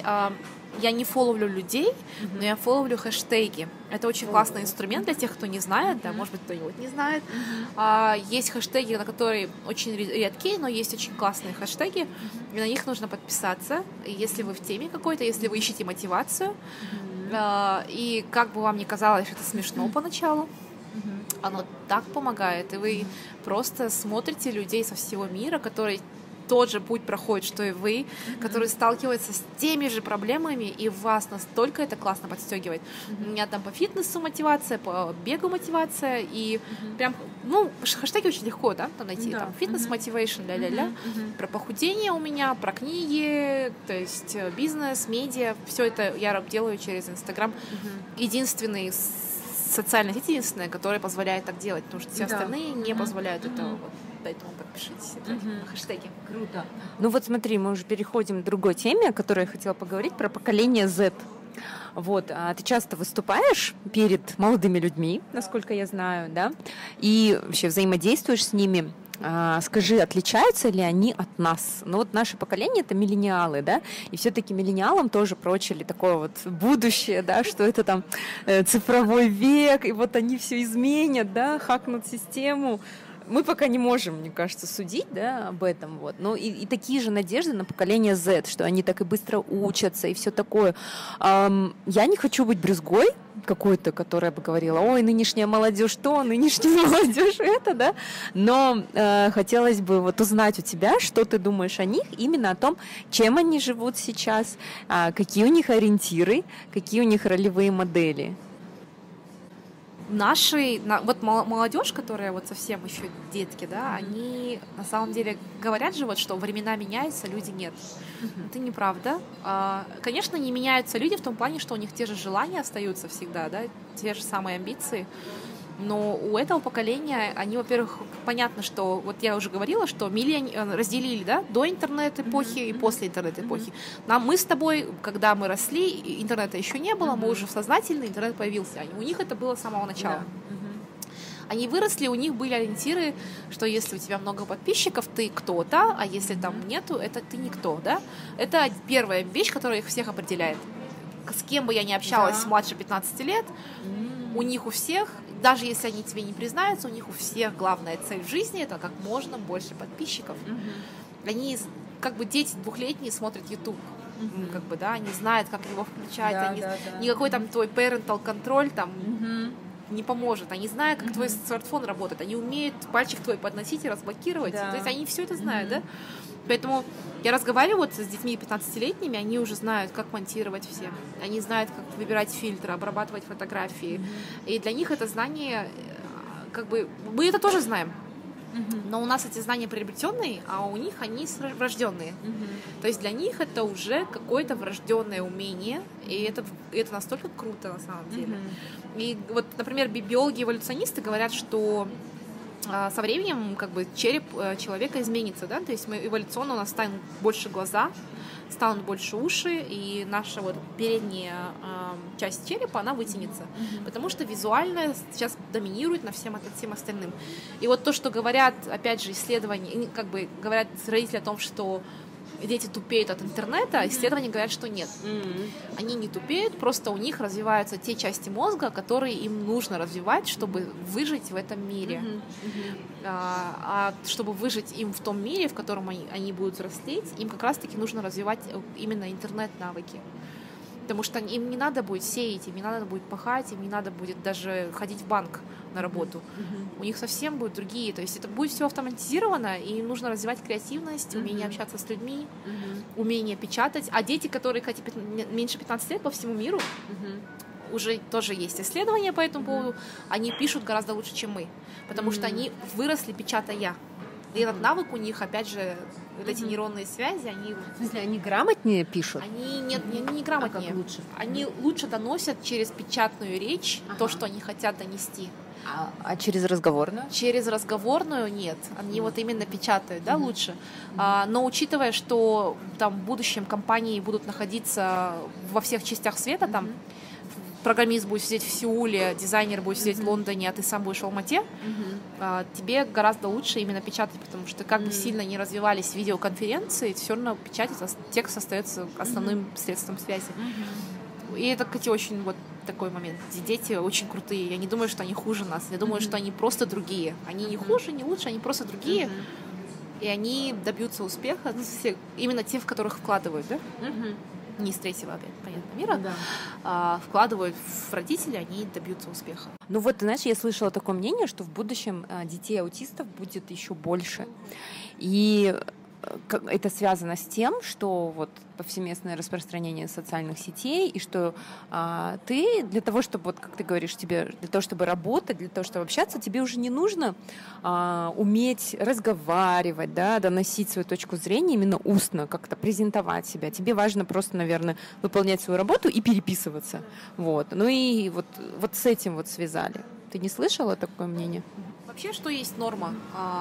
Я не фолловлю людей, mm-hmm. но я фолловлю хэштеги. Это очень oh. классный инструмент для тех, кто не знает, mm-hmm. да, может быть, кто-нибудь не знает. Mm-hmm. Есть хэштеги, на которые очень редкие, но есть очень классные хэштеги, mm-hmm. и на них нужно подписаться, если вы в теме какой-то, если вы ищете мотивацию. Mm-hmm. И как бы вам ни казалось, это смешно mm-hmm. поначалу, оно так помогает, и вы просто смотрите людей со всего мира, которые тот же путь проходят, что и вы, mm-hmm. которые сталкиваются с теми же проблемами, и вас настолько это классно подстегивает. Mm-hmm. У меня там по фитнесу мотивация, по бегу мотивация, и mm-hmm. прям, ну, хэштеги очень легко, да, там найти, да. там, фитнес-мотивейшн, mm-hmm. ля-ля-ля, mm-hmm. про похудение у меня, про книги, то есть бизнес, медиа, все это я делаю через Инстаграм. Mm-hmm. Единственный социальная сеть единственная, которая позволяет так делать, потому что все да. остальные не mm-hmm. позволяют mm-hmm. этого. Вот, поэтому подпишитесь. Mm-hmm. Хэштеги. Круто. Ну вот смотри, мы уже переходим к другой теме, о которой я хотела поговорить, про поколение Z. Вот, а ты часто выступаешь перед молодыми людьми, насколько я знаю, да, и вообще взаимодействуешь с ними. А, скажи, отличаются ли они от нас? Ну вот наше поколение — это миллениалы, да, и все-таки миллениалам тоже прочили такое вот будущее, да, что это там э, цифровой век, и вот они все изменят, да, хакнут систему. мы пока не можем, мне кажется, судить, да, об этом. Вот. Но и, и такие же надежды на поколение Z, что они так и быстро учатся и все такое. Эм, я не хочу быть брюзгой какой-то, которая бы говорила, ой, нынешняя молодежь то, нынешняя молодежь это, да. Но э, хотелось бы вот узнать у тебя, что ты думаешь о них, именно о том, чем они живут сейчас, э, какие у них ориентиры, какие у них ролевые модели. Наши, вот молодежь, которая вот совсем еще детки, да, они на самом деле говорят же вот, что времена меняются, люди нет. Mm-hmm. Это неправда. Конечно, не меняются люди в том плане, что у них те же желания остаются всегда, да, те же самые амбиции. Но у этого поколения, они, во-первых, понятно, что, вот я уже говорила, что миллиони... разделили, да, до интернет-эпохи mm-hmm. и после интернет-эпохи. Mm-hmm. Нам, мы с тобой, когда мы росли, интернета еще не было, mm-hmm. мы уже сознательно, интернет появился. У них это было с самого начала. Yeah. Mm-hmm. Они выросли, у них были ориентиры, что если у тебя много подписчиков, ты кто-то, а если mm-hmm. там нету, это ты никто, да. Это первая вещь, которая их всех определяет. С кем бы я ни общалась yeah. младше пятнадцати лет, mm-hmm. у них у всех... Даже если они тебе не признаются, у них у всех главная цель в жизни — это как можно больше подписчиков. Mm-hmm. Они, как бы дети двухлетние, смотрят YouTube. Mm-hmm. Как бы, да, они знают, как его включать. Да, они, да, да. Никакой там твой parental контроль там mm-hmm. не поможет. Они знают, как mm-hmm. твой смартфон работает. Они умеют пальчик твой подносить и разблокировать. Да. То есть они все это знают, mm-hmm. да? Поэтому я разговариваю вот с детьми пятнадцатилетними, они уже знают, как монтировать все. Они знают, как выбирать фильтры, обрабатывать фотографии. Mm-hmm. И для них это знание, как бы, мы это тоже знаем. Mm-hmm. Но у нас эти знания приобретенные, а у них они врожденные. Mm-hmm. То есть для них это уже какое-то врожденное умение, и это, это настолько круто на самом деле. Mm-hmm. И вот, например, биологи-эволюционисты говорят, что со временем как бы череп человека изменится, да, то есть мы эволюционно у нас станут больше глаза, станут больше уши, и наша вот передняя э, часть черепа, она вытянется, mm-hmm. потому что визуально сейчас доминирует на всем, над всем остальным. И вот то, что говорят, опять же, исследования, как бы говорят родители о том, что дети тупеют от интернета, исследования говорят, что нет. Mm-hmm. Они не тупеют, просто у них развиваются те части мозга, которые им нужно развивать, чтобы выжить в этом мире. Mm-hmm. Mm-hmm. А, а чтобы выжить им в том мире, в котором они, они будут взрослеть, им как раз-таки нужно развивать именно интернет-навыки. Потому что им не надо будет сеять, им не надо будет пахать, им не надо будет даже ходить в банк на работу. Mm-hmm. У них совсем будут другие. То есть это будет все автоматизировано, и им нужно развивать креативность, mm-hmm. умение общаться с людьми, mm-hmm. умение печатать. А дети, которые, кстати, меньше пятнадцати лет по всему миру, mm-hmm. уже тоже есть исследования по этому mm-hmm. поводу, они пишут гораздо лучше, чем мы. Потому mm-hmm. что они выросли, печатая. И этот навык у них, опять же, вот эти mm-hmm. нейронные связи, они... В смысле, они грамотнее пишут? Они, нет, они не грамотнее. А как лучше? Они лучше доносят через печатную речь ага. то, что они хотят донести. А, а через разговорную? Через разговорную нет. Они mm-hmm. вот именно печатают, да, mm-hmm. лучше. Mm-hmm. А, но учитывая, что там в будущем компании будут находиться во всех частях света, mm-hmm. там программист будет сидеть в Сеуле, дизайнер будет сидеть mm-hmm. в Лондоне, а ты сам будешь в Алмате, mm-hmm. а, тебе гораздо лучше именно печатать, потому что как mm-hmm. бы сильно не развивались видеоконференции, все равно печать, текст остается основным mm-hmm. средством связи. Mm-hmm. И это, кстати, очень вот такой момент. Дети очень крутые. Я не думаю, что они хуже нас. Я думаю, mm-hmm. что они просто другие. Они не хуже, не лучше, они просто другие. Mm-hmm. И они добьются успеха. Ну, все, именно те, в которых вкладывают, да? Mm-hmm. Не из третьего, опять, понятно, мира, да. а, вкладывают в родителей, они добьются успеха. Ну вот, знаешь, я слышала такое мнение, что в будущем детей аутистов будет еще больше. И это связано с тем, что вот повсеместное распространение социальных сетей, и что а, ты для того, чтобы, вот как ты говоришь, тебе для того, чтобы работать, для того, чтобы общаться, тебе уже не нужно а, уметь разговаривать, да, доносить свою точку зрения именно устно, как-то презентовать себя. Тебе важно просто, наверное, выполнять свою работу и переписываться. Вот. Ну и вот, вот с этим вот связали. Ты не слышала такое мнение? Вообще, что есть норма?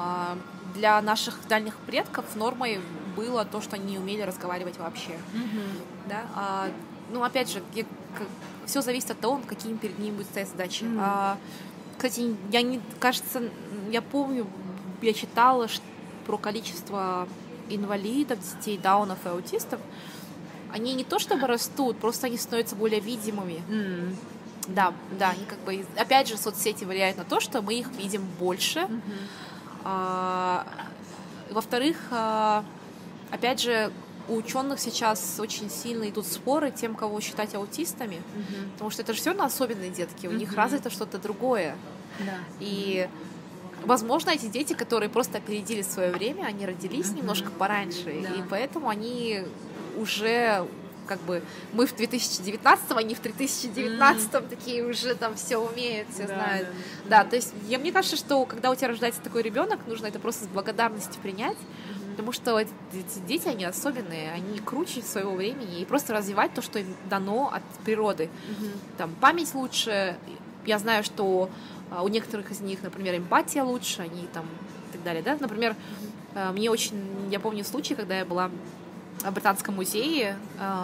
Для наших дальних предков нормой было то, что они не умели разговаривать вообще. Mm-hmm. Да? А, ну, опять же, я, как, все зависит от того, какими перед ними будут стоять задачи. Mm-hmm. А, кстати, я не, кажется, я помню, я читала что, про количество инвалидов, детей, даунов и аутистов. Они не то чтобы растут, просто они становятся более видимыми. Mm-hmm. Да, да, они как бы, опять же, соцсети влияют на то, что мы их видим больше. Mm-hmm. А, во-вторых, а, опять же, у ученых сейчас очень сильно идут споры тем, кого считать аутистами, uh-huh. потому что это же все равно особенные детки, у uh-huh. них развито что-то другое. Да. И, возможно, эти дети, которые просто опередили свое время, они родились uh-huh. немножко пораньше, да. и поэтому они уже, как бы, мы в две тысячи девятнадцатом, они в три тысячи девятнадцатом uh-huh. такие уже там все умеют, все да, знают. Да, да, то есть я, мне кажется, что когда у тебя рождается такой ребенок, нужно это просто с благодарностью принять. Потому что эти дети, они особенные, они круче своего времени, и просто развивать то, что им дано от природы. Mm-hmm. Там память лучше, я знаю, что у некоторых из них, например, эмпатия лучше, они там и так далее, да. Например, mm-hmm. мне очень, я помню случай, когда я была в Британском музее,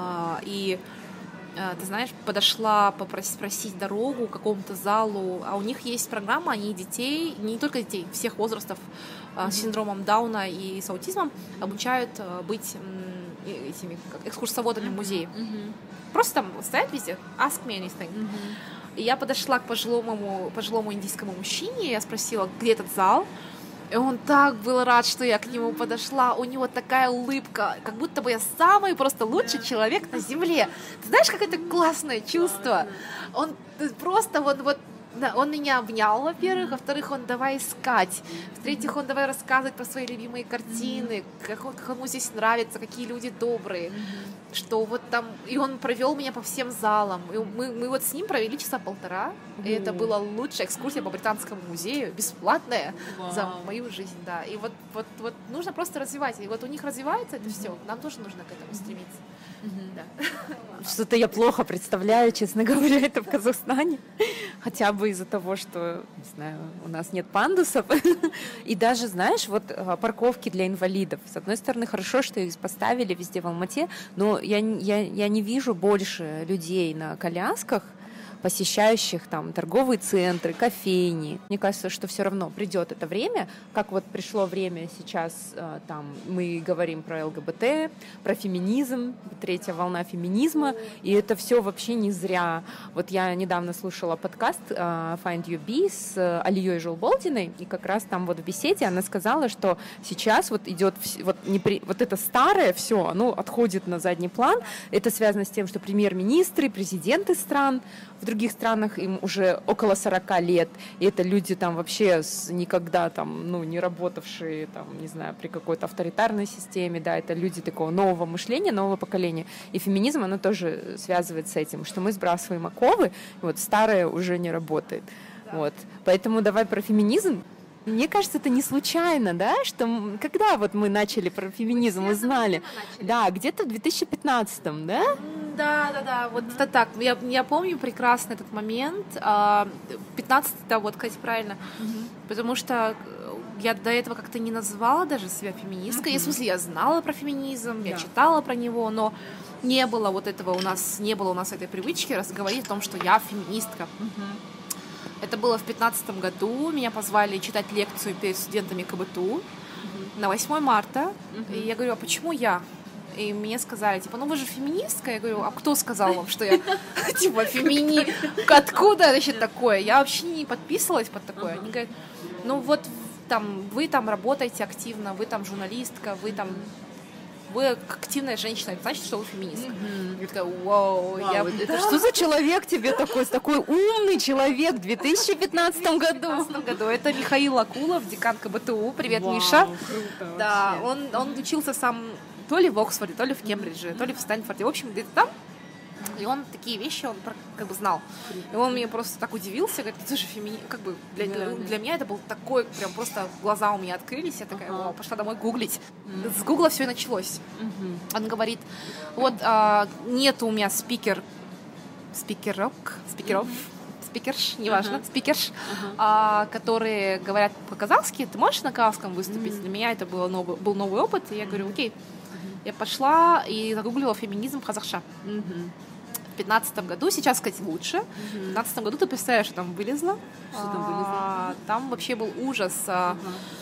и ты знаешь, подошла попросить, спросить дорогу к какому-то залу, а у них есть программа, они детей, не только детей, всех возрастов mm-hmm. с синдромом Дауна и с аутизмом обучают быть этими экскурсоводами mm-hmm. в музее. Mm-hmm. Просто там стоят везде, ask me anything. Mm-hmm. И я подошла к пожилому, пожилому индийскому мужчине, я спросила, где этот зал. И он так был рад, что я к нему подошла. У него такая улыбка, как будто бы я самый просто лучший человек на земле. Ты знаешь, как это классное чувство? Он просто вот, вот да, он меня обнял, во-первых, во-вторых, он давай искать, в-третьих, он давай рассказывать про свои любимые картины, как, он, как ему здесь нравится, какие люди добрые, что вот там, и он провел меня по всем залам, и мы, мы вот с ним провели часа полтора, и это была лучшая экскурсия по Британскому музею, бесплатная Вау. За мою жизнь, да, и вот, вот, вот нужно просто развивать, и вот у них развивается это все, нам тоже нужно к этому стремиться. Mm-hmm. Да. Что-то я плохо представляю, честно говоря, это в Казахстане. Хотя бы из-за того, что, не знаю, у нас нет пандусов. И даже, знаешь, вот парковки для инвалидов. С одной стороны, хорошо, что их поставили везде в Алмате, но я, я, я не вижу больше людей на колясках, посещающих там торговые центры, кофейни. Мне кажется, что все равно придет это время, как вот пришло время сейчас, там мы говорим про ЛГБТ, про феминизм, третья волна феминизма, и это все вообще не зря. Вот я недавно слушала подкаст Find You Be с Алией Жолболдиной, и как раз там вот в беседе она сказала, что сейчас вот идет вот, непри... вот это старое все, оно отходит на задний план. Это связано с тем, что премьер-министры, президенты стран в других странах им уже около сорока лет, и это люди там вообще с, никогда там, ну, не работавшие там, не знаю, при какой-то авторитарной системе, да, это люди такого нового мышления, нового поколения. И феминизм, оно тоже связывает с этим, что мы сбрасываем оковы, вот старое уже не работает. Вот. Поэтому давай про феминизм. Мне кажется, это не случайно, да, что когда вот мы начали про феминизм, узнали, да, где-то в две тысячи пятнадцатом, да? Да, да, да, вот это так. Я, я помню прекрасно этот момент. пятнадцатый, да, вот, кстати, правильно. Угу. Потому что я до этого как-то не называла даже себя феминисткой. Угу. В смысле, я знала про феминизм, да. Я читала про него, но не было вот этого у нас, не было у нас этой привычки говорить о том, что я феминистка. Угу. Это было в пятнадцатом году. Меня позвали читать лекцию перед студентами КБТУ угу. на восьмое марта. Угу. И я говорю, а почему я? И мне сказали, типа, ну вы же феминистка. Я говорю, а кто сказал вам, что я, типа, феминистка? Откуда вообще такое? Я вообще не подписывалась под такое. Они говорят, ну вот там, вы там работаете активно, вы там журналистка, вы там... Вы активная женщина, это значит, что вы феминистка. Mm-hmm. Я такая, вау, Вау я... это да. Что за человек тебе такой, такой умный человек в две тысячи пятнадцатом году? В две тысячи пятнадцатом году. Это Михаил Акулов, декан КБТУ. Привет, Вау, Миша. Круто, да, он, он учился сам то ли в Оксфорде, то ли в Кембридже, то ли в Стэнфорде. В общем, где-то там. И он такие вещи, он как бы знал. И он мне просто так удивился, говорит, ты же фемини... Как бы для, для, для меня это был такой, прям просто глаза у меня открылись, я такая, вау, пошла домой гуглить. С гугла все и началось. Он говорит, вот а, нет у меня спикер, спикерок, спикеров, спикерш, неважно, спикерш, а, которые говорят по-казахски, ты можешь на казахском выступить? Для меня это было новый, был новый опыт, и я говорю, окей. Я пошла и загуглила феминизм казахша. В пятнадцатом году, сейчас, кстати, лучше. Uh-huh. В пятнадцатом году ты представляешь, что там вылезло. Что там вылезло? А, там вообще был ужас. Uh-huh.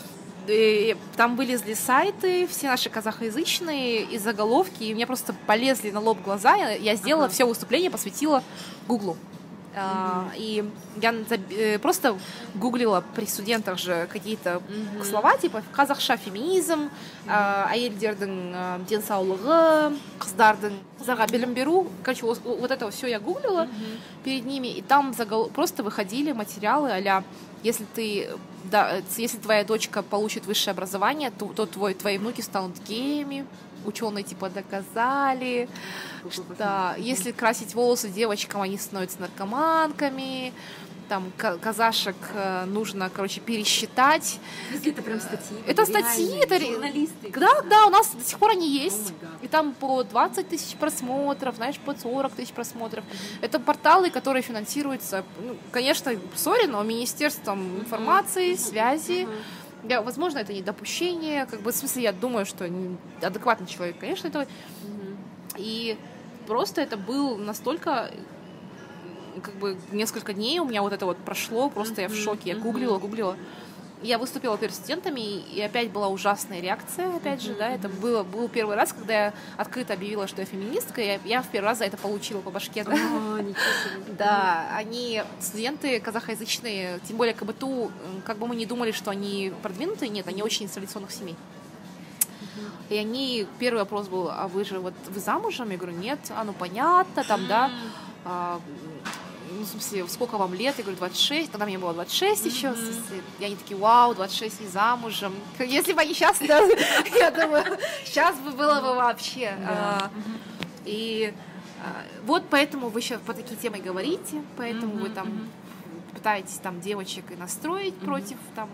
И там вылезли сайты, все наши казахоязычные, и заголовки, и у меня просто полезли на лоб глаза. Я сделала uh-huh. все выступление, посвятила Гуглу. Uh, и я заб... просто гуглила при студентах же какие-то mm-hmm. слова, типа қазақша феминизм, әйелдердің денсаулығы, қыздардың қыздарға білім беру. Короче, вот, вот это все я гуглила mm-hmm. перед ними, и там загол... просто выходили материалы а-ля если ты, да, если твоя дочка получит высшее образование, то, то твой, твои внуки станут геями. Ученые типа доказали, что если красить волосы девочкам, они становятся наркоманками, там казашек нужно, короче, пересчитать. Это прям статьи? Это статьи, это журналисты. Да, да, у нас до сих пор они есть. Oh и там по двадцать тысяч просмотров, знаешь, по сорок тысяч просмотров. Mm-hmm. Это порталы, которые финансируются, ну, конечно, сори, но Министерством информации, mm-hmm. связи. Mm-hmm. Я, возможно, это не допущение, как бы, в смысле, я думаю, что адекватный человек, конечно, это... Mm-hmm. И просто это был настолько... Как бы несколько дней у меня вот это вот прошло, просто mm-hmm. я в шоке, я гуглила, гуглила. Я выступила перед студентами, и опять была ужасная реакция, опять mm-hmm. же, да, это было, был первый раз, когда я открыто объявила, что я феминистка, и я, я в первый раз за это получила по башке. Да, oh, ничего себе. Да, они, студенты казахоязычные, тем более КБТУ, как бы мы не думали, что они продвинутые, нет, они очень из традиционных семей. Mm-hmm. И они, первый вопрос был, а вы же вот, вы замужем? Я говорю, нет, а ну понятно, там, mm-hmm. да, а, ну, в смысле, сколько вам лет? Я говорю, двадцать шесть. Тогда мне было двадцать шесть mm-hmm. еще. В смысле, и они такие, вау, двадцать шесть, не замужем. Если бы они сейчас, да, я думаю, сейчас бы было бы вообще. И вот поэтому вы сейчас по такие темы говорите, поэтому вы там пытаетесь там девочек и настроить против там,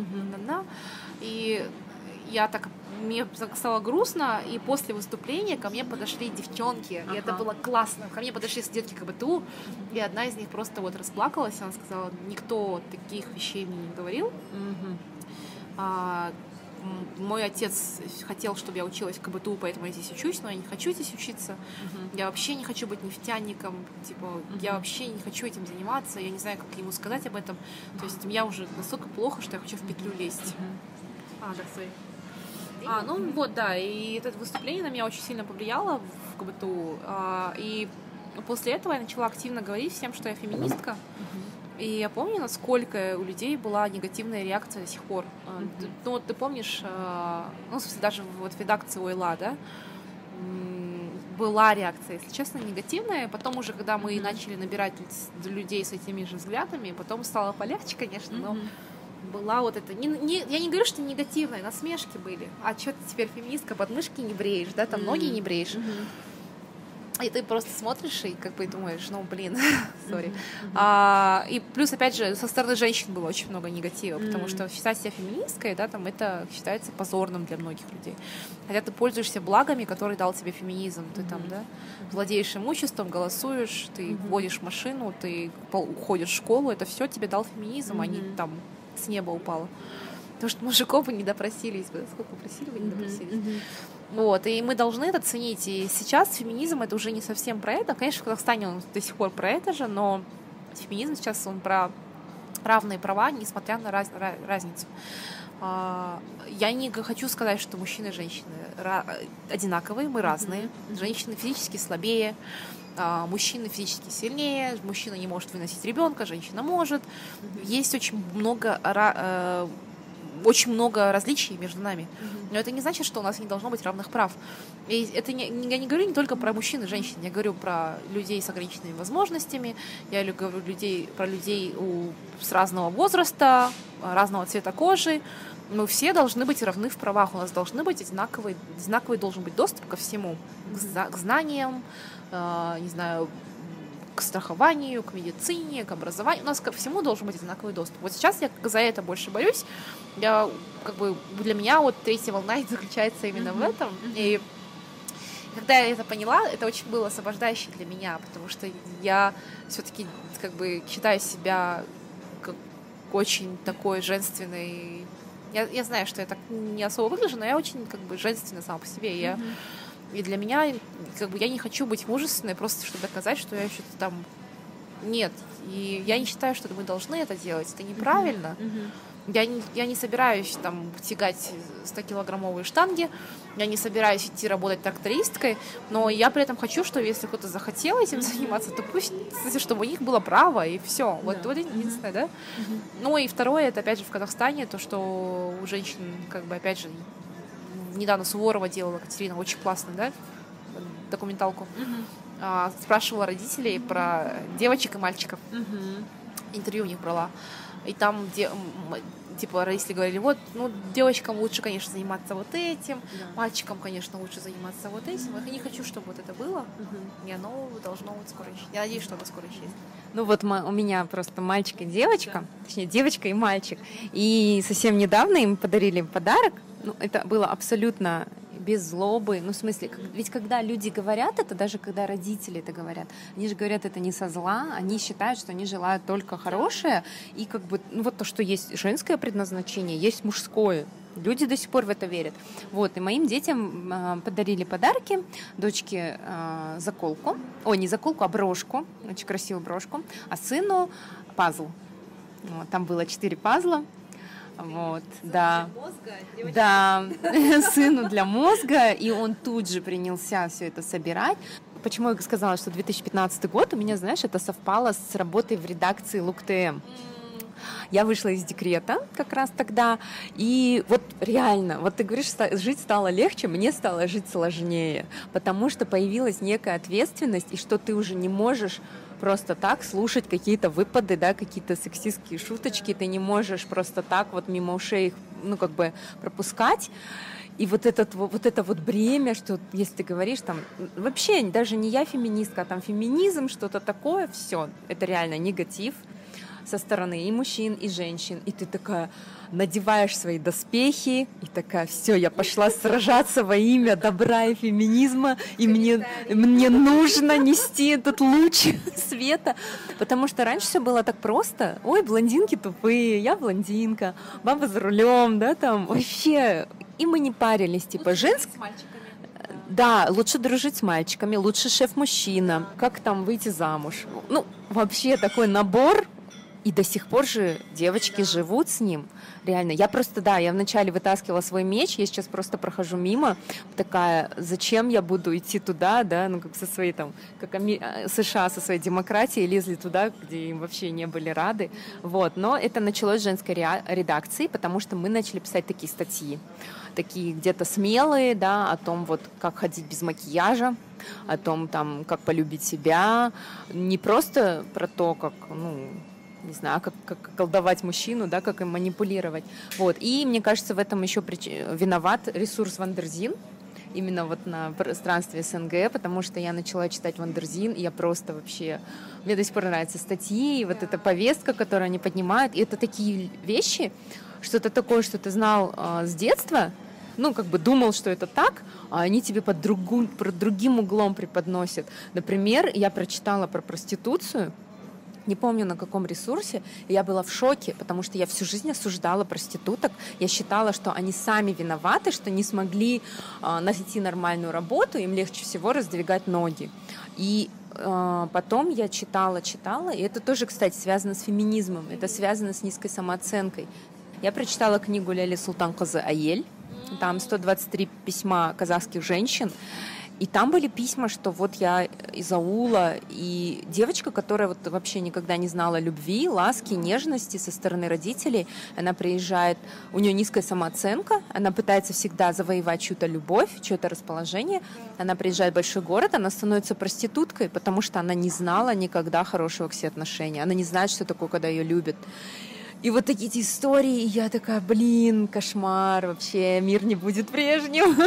и я так, мне стало грустно, и после выступления ко мне подошли девчонки, ага. и это было классно. Ко мне подошли студентки КБТУ, и одна из них просто вот расплакалась, она сказала, никто таких вещей мне не говорил. Угу. А, мой отец хотел, чтобы я училась в КБТУ, поэтому я здесь учусь, но я не хочу здесь учиться. Угу. Я вообще не хочу быть нефтяником, типа, угу. я вообще не хочу этим заниматься, я не знаю, как ему сказать об этом. То есть я уже настолько плохо, что я хочу в петлю лезть. Угу. А, да, sorry. А, ну вот, да, и это выступление на меня очень сильно повлияло в КБТУ, а, и после этого я начала активно говорить всем, что я феминистка, uh-huh. и я помню, насколько у людей была негативная реакция до сих пор. Uh-huh. Ты, ну вот ты помнишь, ну, в смысле, даже вот в редакции ОЭЛА, да, была реакция, если честно, негативная, потом уже, когда мы uh-huh. начали набирать людей с этими же взглядами, потом стало полегче, конечно, но... Uh-huh. Была вот это, не, не, я не говорю, что негативные, насмешки были. А что ты теперь феминистка, подмышки не бреешь, да, там mm-hmm. ноги не бреешь. Mm-hmm. И ты просто смотришь и как бы думаешь, ну, блин, сори. Mm-hmm. а, и плюс, опять же, со стороны женщин было очень много негатива, mm-hmm. потому что считать себя феминисткой, да, там это считается позорным для многих людей. Хотя ты пользуешься благами, которые дал тебе феминизм. Ты mm-hmm. там, да, владеешь имуществом, голосуешь, ты mm-hmm. водишь машину, ты ходишь в школу, это все тебе дал феминизм, mm-hmm. а не там с неба упало. Потому что мужиков бы не допросились бы. Сколько просили бы, не допросились. Mm-hmm. Вот. И мы должны это ценить. И сейчас феминизм — это уже не совсем про это. Конечно, в Казахстане он до сих пор про это же, но феминизм сейчас он про равные права, несмотря на раз, раз, разницу. Я не хочу сказать, что мужчины и женщины одинаковые, мы разные. Mm-hmm. Женщины физически слабее, мужчина физически сильнее, мужчина не может выносить ребенка, женщина может. Mm-hmm. Есть очень много, э, очень много различий между нами. Mm-hmm. Но это не значит, что у нас не должно быть равных прав. И это не, я не говорю не только про мужчин и женщин, я говорю про людей с ограниченными возможностями, я говорю людей, про людей у, с разного возраста, разного цвета кожи. Мы все должны быть равны в правах, у нас должны быть одинаковый, одинаковый должен быть доступ ко всему, mm-hmm. к, к знаниям, э, не знаю, к страхованию, к медицине, к образованию. У нас ко всему должен быть одинаковый доступ. Вот сейчас я за это больше борюсь. Я, как бы, для меня вот третья волна заключается именно mm-hmm. в этом. Mm-hmm. И когда я это поняла, это очень было освобождающе для меня, потому что я все-таки как бы считаю себя как очень такой женственной. Я, я знаю, что я так не особо выгляжу, но я очень как бы женственна сама по себе. Я, mm-hmm. И для меня как бы я не хочу быть мужественной, просто чтобы доказать, что я что-то там... Нет. И я не считаю, что мы должны это делать. Это неправильно. Mm-hmm. Я не, я не собираюсь там тягать сто-килограммовые штанги, я не собираюсь идти работать трактористкой, но я при этом хочу, что если кто-то захотел этим заниматься, то пусть, кстати, чтобы у них было право, и все. Вот, да. вот единственное, да? Mm-hmm. Ну и второе, это опять же в Казахстане, то, что у женщин, как бы, опять же, недавно Суворова делала, Катерина, очень классно, да, документалку, mm-hmm. а, спрашивала родителей про девочек и мальчиков, mm-hmm. интервью у них брала. И там, где, типа, родители говорили, вот, ну, девочкам лучше, конечно, заниматься вот этим, да. мальчикам, конечно, лучше заниматься вот этим. Я не хочу, чтобы вот это было, угу. и оно должно вот скоро исчезнуть. Я надеюсь, что оно скоро исчезнет. Ну вот у меня просто мальчик и девочка, да. точнее, девочка и мальчик. И совсем недавно им подарили подарок. Ну, это было абсолютно без злобы. Ну, в смысле, ведь когда люди говорят это, даже когда родители это говорят, они же говорят это не со зла, они считают, что они желают только хорошее, и как бы, ну, вот то, что есть женское предназначение, есть мужское. Люди до сих пор в это верят. Вот, и моим детям э, подарили подарки, дочке э, заколку, ой, не заколку, а брошку, очень красивую брошку, а сыну пазл. Вот, там было четыре пазла. Вот, сыну да, мозга, да, сыну для мозга, и он тут же принялся все это собирать. Почему я сказала, что две тысячи пятнадцатый год, у меня, знаешь, это совпало с работой в редакции Лук-ТМ. Я вышла из декрета как раз тогда, и вот реально, вот ты говоришь, жить стало легче, мне стало жить сложнее, потому что появилась некая ответственность, и что ты уже не можешь просто так слушать какие-то выпады, да, какие-то сексистские шуточки, ты не можешь просто так вот мимо ушей их, ну, как бы пропускать. И вот, этот, вот это вот бремя, что если ты говоришь там, вообще даже не я феминистка, а там феминизм, что-то такое, все, это реально негатив со стороны и мужчин, и женщин. И ты такая надеваешь свои доспехи, и такая, все, я пошла сражаться во имя добра и феминизма, и мне, мне нужно нести этот луч света. Потому что раньше все было так просто. Ой, блондинки тупые, я блондинка, баба за рулем, да, там вообще. И мы не парились, типа, женские. Да, лучше дружить с мальчиками, лучше шеф-мужчина, как там выйти замуж. Ну, вообще такой набор. И до сих пор же девочки да. живут с ним. Реально. Я просто, да, я вначале вытаскивала свой меч, я сейчас просто прохожу мимо, такая, зачем я буду идти туда, да, ну, как со своей там, как США со своей демократией лезли туда, где им вообще не были рады. Вот. Но это началось с женской редакции, потому что мы начали писать такие статьи, такие где-то смелые, да, о том, вот, как ходить без макияжа, о том, там, как полюбить себя, не просто про то, как, ну, не знаю, как, как колдовать мужчину, да, как им манипулировать. Вот. И мне кажется, в этом еще прич... виноват ресурс Вандерзин, именно вот на пространстве СНГ, потому что я начала читать Вандерзин, и я просто вообще... Мне до сих пор нравятся статьи, и вот эта повестка, которую они поднимают, и это такие вещи, что-то такое, что ты знал э, с детства, ну, как бы думал, что это так, а они тебе под, другу... под другим углом преподносят. Например, я прочитала про проституцию, не помню, на каком ресурсе, и я была в шоке, потому что я всю жизнь осуждала проституток. Я считала, что они сами виноваты, что не смогли э, найти нормальную работу, им легче всего раздвигать ноги. И э, потом я читала, читала, и это тоже, кстати, связано с феминизмом, это связано с низкой самооценкой. Я прочитала книгу Ляли Султанқызы «Аель», там сто двадцать три письма казахских женщин, и там были письма, что вот я из аула, и девочка, которая вот вообще никогда не знала любви, ласки, нежности со стороны родителей, она приезжает, у нее низкая самооценка, она пытается всегда завоевать чью-то любовь, чье-то расположение, она приезжает в большой город, она становится проституткой, потому что она не знала никогда хорошего к себе отношения, она не знает, что такое, когда ее любят. И вот такие эти истории, и я такая, блин, кошмар, вообще мир не будет прежним,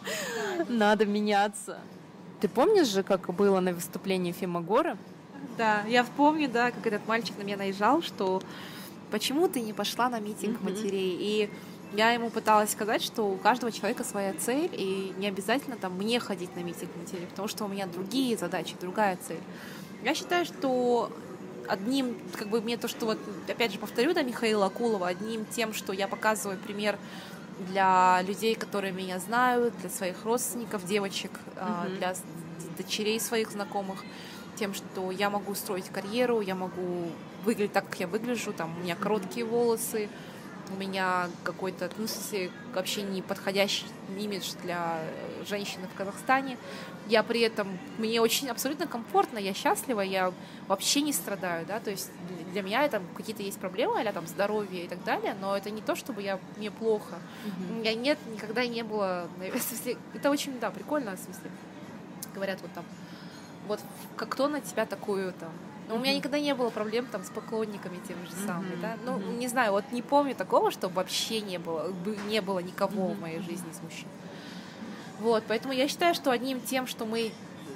надо меняться. Ты помнишь же, как было на выступлении Фемагора? Да, я помню, да, как этот мальчик на меня наезжал, что почему ты не пошла на митинг mm-hmm. матерей, и я ему пыталась сказать, что у каждого человека своя цель, и не обязательно там мне ходить на митинг матерей, потому что у меня другие задачи, другая цель. Я считаю, что одним, как бы мне то, что вот, опять же, повторю, да, Михаила Акулова, одним тем, что я показываю пример для людей, которые меня знают, для своих родственников, девочек, mm-hmm. для дочерей своих знакомых, тем, что я могу строить карьеру, я могу выглядеть так, как я выгляжу, там, у меня короткие волосы, у меня какой-то, ну, в смысле, вообще не подходящий имидж для женщины в Казахстане. Я при этом, мне очень абсолютно комфортно, я счастлива, я вообще не страдаю, да, то есть для меня это какие-то есть проблемы, а там здоровье и так далее, но это не то, чтобы я, мне плохо. Mm-hmm. У меня нет, никогда не было, в смысле, это очень, да, прикольно, в смысле, говорят вот там, вот как кто на тебя такую там. Но mm-hmm. у меня никогда не было проблем там с поклонниками тем же самыми, mm-hmm. да. Ну, mm-hmm. не знаю, вот не помню такого, чтобы вообще не было, не было никого mm-hmm. в моей жизни из мужчин. Вот, поэтому я считаю, что одним тем, что мы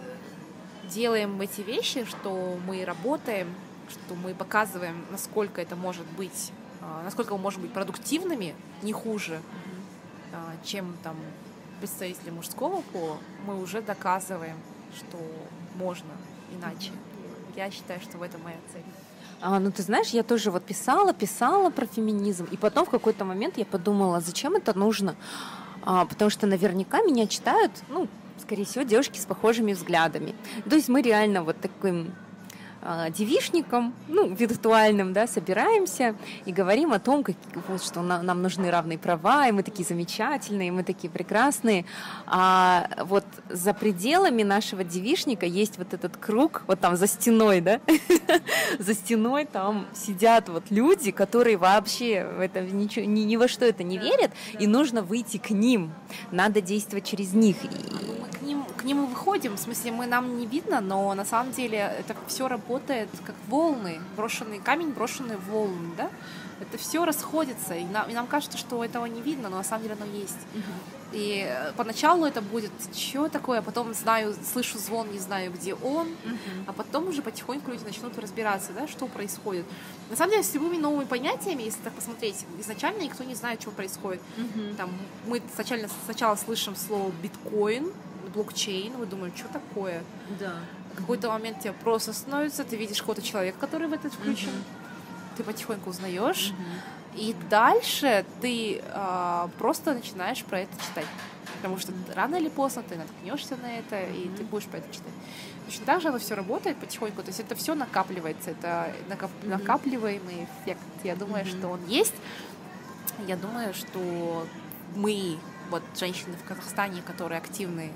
делаем эти вещи, что мы работаем, что мы показываем, насколько это может быть, насколько мы можем быть продуктивными, не хуже, mm-hmm. чем там представители мужского пола, мы уже доказываем, что можно иначе. Я считаю, что в этом моя цель. А, ну, ты знаешь, я тоже вот писала, писала про феминизм, и потом в какой-то момент я подумала, зачем это нужно? А, потому что наверняка меня читают, ну, скорее всего, девушки с похожими взглядами. То есть мы реально вот таким а, девичником, ну, виртуальным, да, собираемся и говорим о том, как, вот, что нам, нам нужны равные права, и мы такие замечательные, и мы такие прекрасные. А вот за пределами нашего девичника есть вот этот круг, вот там за стеной, да, за стеной там сидят вот люди, которые вообще в это ничего, ни, ни во что это не верят, и нужно выйти к ним, надо действовать через них. Мы к ним, к ним выходим, в смысле, мы, нам не видно, но на самом деле это все работает как волны, брошенный камень, брошенные в волны, да? Это все расходится, и нам, и нам кажется, что этого не видно, но на самом деле оно есть. Uh-huh. И поначалу это будет, что такое, а потом знаю, слышу звон, не знаю, где он, uh-huh. а потом уже потихоньку люди начнут разбираться, да, что происходит. На самом деле, с любыми новыми понятиями, если так посмотреть, изначально никто не знает, что происходит. Uh-huh. Там, мы сначала, сначала слышим слово биткоин, блокчейн, мы думаем, что такое? Да. В какой-то момент тебе просто становится, ты видишь какого-то человека, который в этот включен, uh-huh. ты потихоньку узнаешь, uh-huh. и дальше ты а, просто начинаешь про это читать. Потому что рано или поздно ты наткнешься на это, uh-huh. и ты будешь про это читать. Точно так же оно все работает потихоньку, то есть это все накапливается, это накоп- uh-huh. накапливаемый эффект. Я думаю, uh-huh. что он есть. Я думаю, что мы, вот женщины в Казахстане, которые активны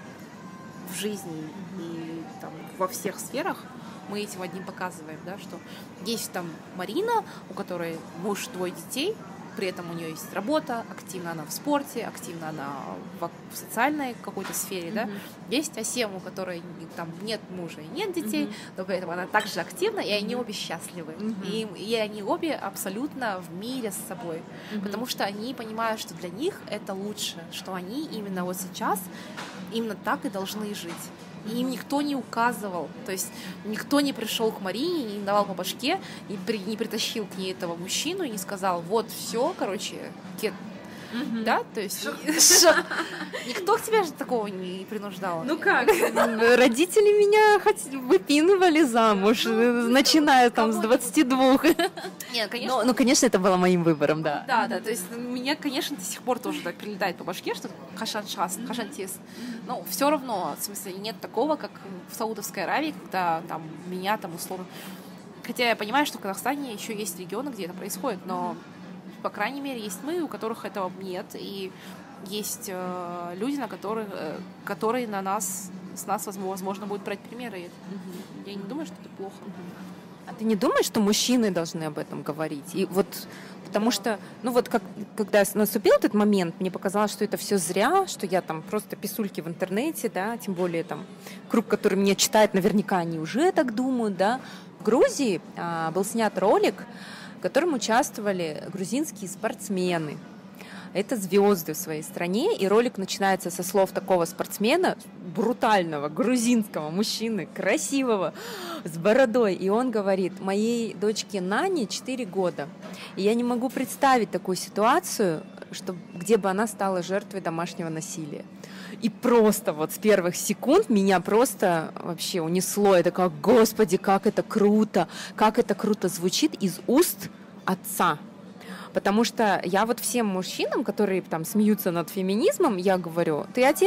в жизни mm-hmm. и там, во всех сферах, мы этим одним показываем, да, что есть там Марина, у которой муж, двое детей, при этом у нее есть работа, активно она в спорте, активно она в, в социальной какой-то сфере, mm-hmm. да. Есть Асем, у которой там нет мужа и нет детей, mm-hmm. но при этом она также активна, и они обе счастливы. Mm-hmm. И, и они обе абсолютно в мире с собой, mm-hmm. потому что они понимают, что для них это лучше, что они именно вот сейчас именно так и должны жить. И им никто не указывал, то есть никто не пришел к Марине, не давал по башке, и при, не притащил к ней этого мужчину и не сказал, вот, все, короче, кет. Mm-hmm. Да, то есть никто к тебе же такого не принуждал. Ну как? Родители меня хоть выпинывали замуж, начиная там с двадцати двух. Нет, конечно. Ну, конечно, это было моим выбором, да. Да, да, то есть меня, конечно, до сих пор тоже так прилетает по башке, что хашан шас, хашан тес. Но все равно, в смысле, нет такого, как в Саудовской Аравии, когда там меня там условно... Хотя я понимаю, что в Казахстане еще есть регионы, где это происходит, но по крайней мере, есть мы, у которых этого нет, и есть э, люди, на которых, э, которые на нас, с нас, возможно, будут брать примеры. Mm-hmm. Я не думаю, что это плохо. Mm-hmm. А ты не думаешь, что мужчины должны об этом говорить? И вот, потому что, ну вот, как, когда наступил этот момент, мне показалось, что это все зря, что я там просто писульки в интернете, да, тем более там круг, который меня читает, наверняка они уже так думают, да. В Грузии а, был снят ролик, в котором участвовали грузинские спортсмены. Это звезды в своей стране, и ролик начинается со слов такого спортсмена, брутального грузинского мужчины, красивого, с бородой. И он говорит, моей дочке Нане четыре года, и я не могу представить такую ситуацию, что, где бы она стала жертвой домашнего насилия. И просто вот с первых секунд меня просто вообще унесло. Я такая, господи, как это круто, как это круто звучит из уст отца. Потому что я вот всем мужчинам, которые там смеются над феминизмом, я говорю, ты отец,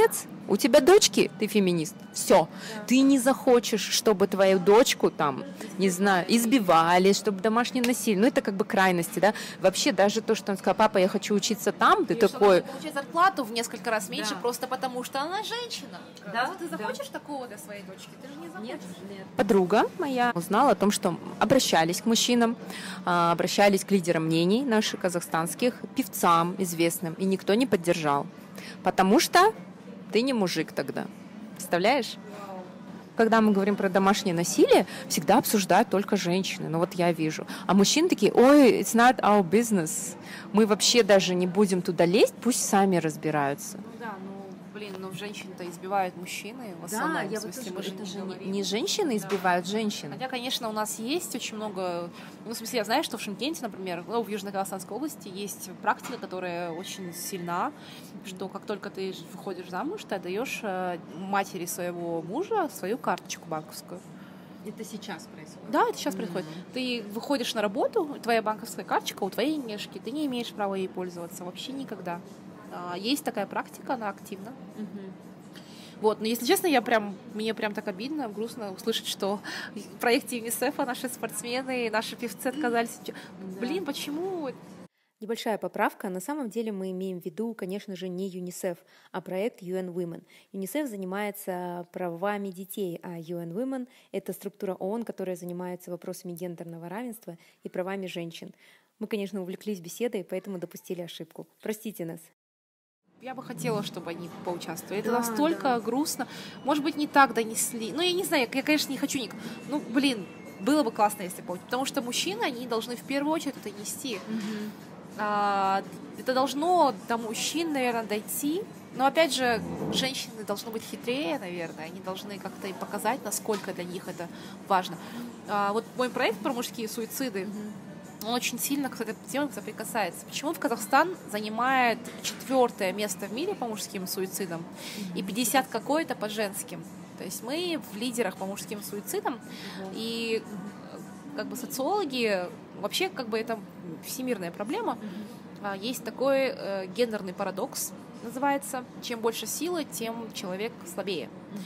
У тебя дочки, ты феминист. Все. Да. Ты не захочешь, чтобы твою дочку там, не знаю, избивали, чтобы домашнее насилие. Ну, это как бы крайности, да. Вообще, даже то, что он сказал, папа, я хочу учиться там, ты и такой... Что получать зарплату в несколько раз меньше, да. просто потому что она женщина. Да. Разве ты захочешь да. такого для своей дочки? Ты же не захочешь. Нет, нет. Подруга моя узнала о том, что обращались к мужчинам, обращались к лидерам мнений наших казахстанских, певцам известным, и никто не поддержал. Потому что ты не мужик тогда. Представляешь? Wow. Когда мы говорим про домашнее насилие, всегда обсуждают только женщины. Ну вот я вижу. А мужчины такие, ой, it's not our business. Мы вообще даже не будем туда лезть, пусть сами разбираются. Ну да, ну блин, ну женщин-то избивают мужчины в основном. Да, я вот тоже, мы же это же не, не женщины избивают да. женщин. Хотя, конечно, у нас есть очень много... Ну, в смысле, я знаю, что в Шымкенте, например, ну, в Южно-Казахстанской области есть практика, которая очень сильна, что как только ты выходишь замуж, ты отдаешь матери своего мужа свою карточку банковскую. Это сейчас происходит? Да, это сейчас mm-hmm. происходит. Ты выходишь на работу, твоя банковская карточка у твоей нежки, ты не имеешь права ей пользоваться вообще никогда. Есть такая практика, она активна. Uh-huh. Вот, но если честно, я прям, мне прям так обидно, грустно услышать, что в проекте ЮНИСЕФа наши спортсмены, наши певцы отказались. Да. Блин, почему? Небольшая поправка. На самом деле мы имеем в виду, конечно же, не ЮНИСЕФ, а проект ю эн Women. ЮНИСЕФ занимается правами детей, а ю эн Women — это структура ООН, которая занимается вопросами гендерного равенства и правами женщин. Мы, конечно, увлеклись беседой, поэтому допустили ошибку. Простите нас. Я бы хотела, чтобы они поучаствовали. Это да, настолько да. грустно. Может быть, не так донесли. Ну, я не знаю, я, конечно, не хочу... Ник... Ну, блин, было бы классно, если бы... Потому что мужчины, они должны в первую очередь это нести. Угу. А, это должно до мужчин, наверное, дойти. Но, опять же, женщины должны быть хитрее, наверное. Они должны как-то им показать, насколько для них это важно. А, вот мой проект про мужские суициды, угу. он очень сильно к этой теме соприкасается. Почему Казахстан занимает четвертое место в мире по мужским суицидам mm-hmm. и пятьдесят какое-то по женским? То есть мы в лидерах по мужским суицидам, mm-hmm. и как бы социологи, вообще как бы это всемирная проблема. Mm-hmm. Есть такой э, гендерный парадокс, называется. Чем больше силы, тем человек слабее. Mm-hmm.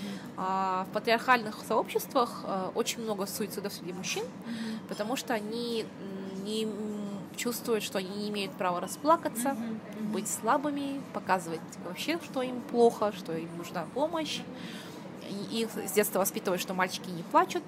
А в патриархальных сообществах э, очень много суицидов среди мужчин, mm-hmm. потому что они не чувствуют, что они не имеют права расплакаться, mm-hmm. Mm-hmm. быть слабыми, показывать вообще, что им плохо, что им нужна помощь. И их с детства воспитывают, что мальчики не плачут.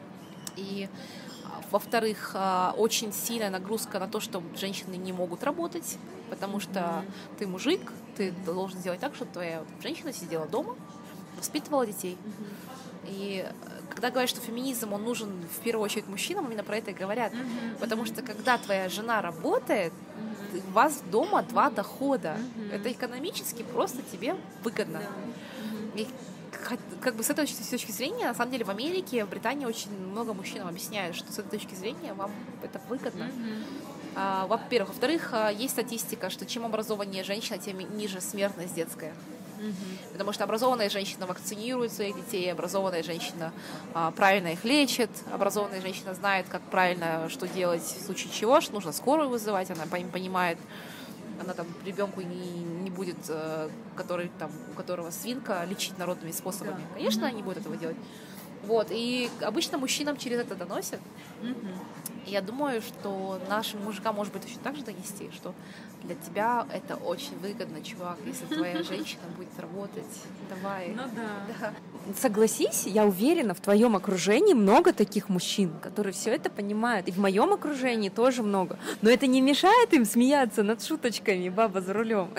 И, во-вторых, очень сильная нагрузка на то, что женщины не могут работать, потому что mm-hmm. ты мужик, ты должен сделать так, чтобы твоя женщина сидела дома, воспитывала детей. Mm-hmm. И когда говорят, что феминизм, он нужен в первую очередь мужчинам, именно про это и говорят. Mm-hmm. Потому что когда твоя жена работает, mm-hmm. у вас дома два дохода. Mm-hmm. Это экономически просто тебе выгодно. Yeah. И как бы с этой точки зрения, на самом деле, в Америке, в Британии очень много мужчинам объясняют, что с этой точки зрения вам это выгодно. Mm-hmm. А, во-первых. Во-вторых, есть статистика, что чем образованнее женщина, тем ниже смертность детская. Mm-hmm. Потому что образованная женщина вакцинирует своих детей, образованная женщина а, правильно их лечит, образованная женщина знает, как правильно, что делать в случае чего, что нужно скорую вызывать, она понимает, она там ребенку не, не будет, который, там, у которого свинка, лечить народными способами. Yeah. Конечно, mm-hmm. они будут этого делать. Вот. И обычно мужчинам через это доносят. Mm-hmm. И я думаю, что нашим мужикам может быть точно так же донести, что для тебя это очень выгодно, чувак, если твоя женщина будет работать. Давай. Ну да. да. Согласись, я уверена, в твоем окружении много таких мужчин, которые все это понимают. И в моем окружении тоже много. Но это не мешает им смеяться над шуточками «баба за рулем».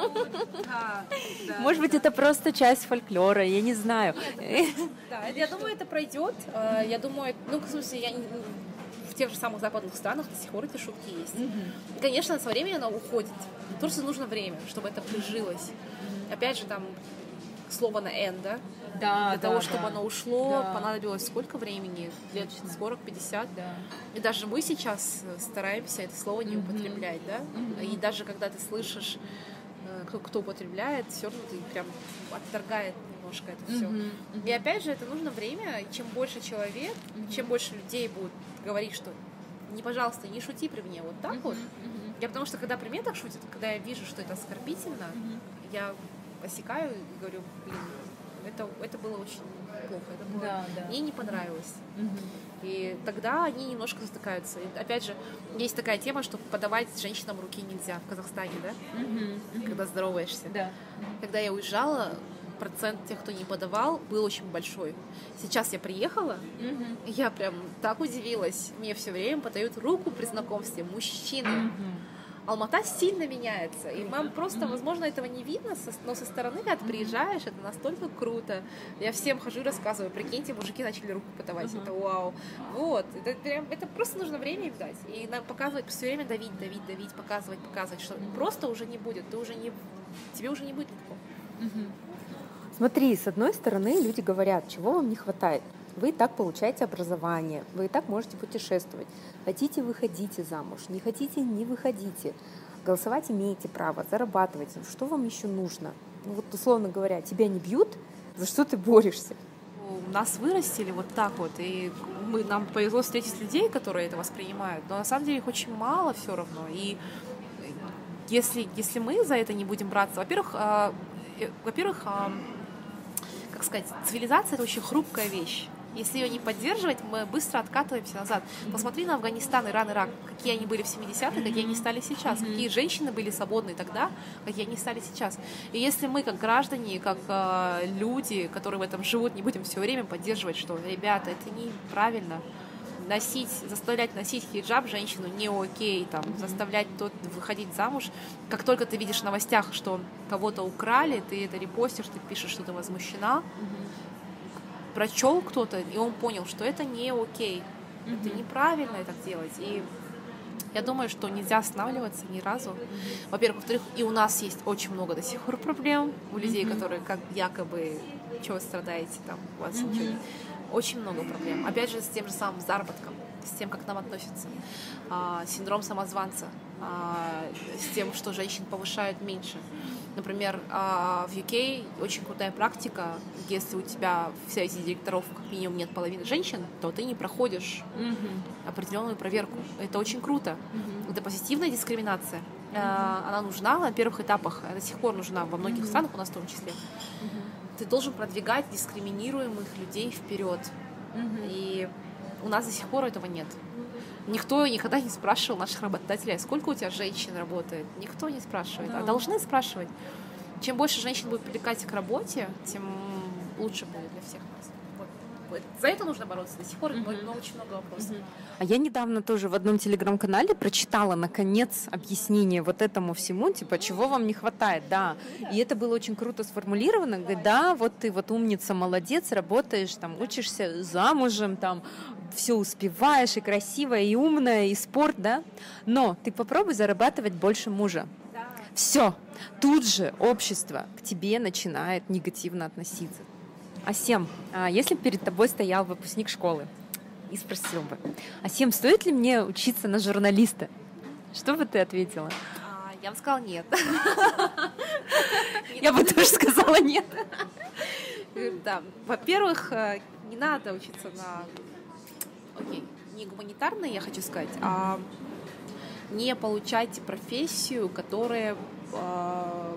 Да, да, может быть, да. это просто часть фольклора, я не знаю. Да, я думаю, это пройдет. Я думаю, ну, в смысле, я не... В тех же самых западных странах до сих пор эти шутки есть. Mm-hmm. И, конечно, со временем она уходит. Просто нужно время, чтобы это прижилось. Mm-hmm. Опять же, там слово на «н», да? Да, Для да, того, да. чтобы оно ушло, да. понадобилось сколько времени? Лет сорок-пятьдесят. Да. И даже мы сейчас стараемся это слово не mm-hmm. употреблять, да? Mm-hmm. И даже когда ты слышишь, кто, кто употребляет, все равно ты прям отторгает немножко это все. Mm-hmm. Mm-hmm. И опять же, это нужно время. Чем больше человек, mm-hmm. чем больше людей будут говорить, что не, пожалуйста, не шути при мне вот так mm-hmm. вот. Mm-hmm. Я потому что, когда при мне так шутят, когда я вижу, что это оскорбительно, mm-hmm. я осекаю и говорю, блин, это, это было очень плохо, это было, да, да. мне не понравилось. Угу. И тогда они немножко затыкаются. И опять же, есть такая тема, что подавать женщинам руки нельзя в Казахстане, да? Угу. Когда здороваешься. Да. Когда я уезжала, процент тех, кто не подавал, был очень большой. Сейчас я приехала, угу. я прям так удивилась. Мне все время подают руку при знакомстве мужчины. Угу. Алмата сильно меняется, и вам просто, возможно, этого не видно, но со стороны, когда ты приезжаешь, это настолько круто. Я всем хожу и рассказываю, прикиньте, мужики начали руку подавать, uh-huh. это вау. Вот, это, прям, это просто нужно время им дать, и нам показывать, все время давить, давить, давить, показывать, показывать, что просто уже не будет, ты уже не, тебе уже не будет легко. Uh-huh. Смотри, с одной стороны, люди говорят, чего вам не хватает. Вы и так получаете образование, вы и так можете путешествовать. Хотите, выходите замуж, не хотите, не выходите. Голосовать имеете право, зарабатывать. Что вам еще нужно? Ну, вот, условно говоря, тебя не бьют, за что ты борешься? Нас вырастили вот так вот, и мы, нам повезло встретить людей, которые это воспринимают, но на самом деле их очень мало все равно. И если, если мы за это не будем браться, во-первых, э, э, во-первых, э, как сказать, цивилизация — это очень хрупкая вещь. Если ее не поддерживать, мы быстро откатываемся назад. Посмотри на Афганистан, Иран, Ирак, какие они были в семидесятых, какие они стали сейчас, какие женщины были свободны тогда, какие они стали сейчас. И если мы, как граждане, как э, люди, которые в этом живут, не будем все время поддерживать, что, ребята, это неправильно, носить, заставлять носить хиджаб женщину не окей, там, заставлять тот выходить замуж. Как только ты видишь в новостях, что кого-то украли, ты это репостишь, ты пишешь, что ты возмущена, прочел кто-то, и он понял, что это не окей, mm-hmm. это неправильно так делать. И я думаю, что нельзя останавливаться ни разу. Mm-hmm. Во-первых, во-вторых, и у нас есть очень много до сих пор проблем у людей, mm-hmm. которые как якобы, чего вы страдаете, там, у вас mm-hmm. ничего. Очень много проблем. Опять же, с тем же самым заработком, с тем, как к нам относятся. А, синдром самозванца, а, с тем, что женщин повышают меньше. Например, в ю кей очень крутая практика. Если у тебя в совете директоров как минимум нет половины женщин, то ты не проходишь mm-hmm. определенную проверку. Это очень круто. Mm-hmm. Это позитивная дискриминация. Mm-hmm. Она нужна на первых этапах. Она до сих пор нужна во многих mm-hmm. странах, у нас в том числе. Mm-hmm. Ты должен продвигать дискриминируемых людей вперед. Mm-hmm. И у нас до сих пор этого нет. Никто никогда не спрашивал наших работодателей, сколько у тебя женщин работает. Никто не спрашивает, да. А должны спрашивать. Чем больше женщин будет привлекать к работе, тем лучше будет для всех нас. Вот. Вот. За это нужно бороться. До сих пор uh-huh. много, очень много вопросов. Uh-huh. А я недавно тоже в одном телеграм-канале прочитала, наконец, объяснение вот этому всему, типа, чего вам не хватает, да. И это было очень круто сформулировано. Говорит, да, вот ты вот умница, молодец, работаешь, там, учишься замужем, там, все успеваешь, и красивая, и умная, и спорт, да? Но ты попробуй зарабатывать больше мужа. Да. Все, тут же общество к тебе начинает негативно относиться. Асем, а если бы перед тобой стоял выпускник школы и спросил бы, Асем, стоит ли мне учиться на журналиста? Что бы ты ответила? А, я бы сказала нет. Я бы тоже сказала нет. Да, во-первых, не надо учиться на... Окей, не гуманитарные, я хочу сказать, а не получайте профессию, которая, э,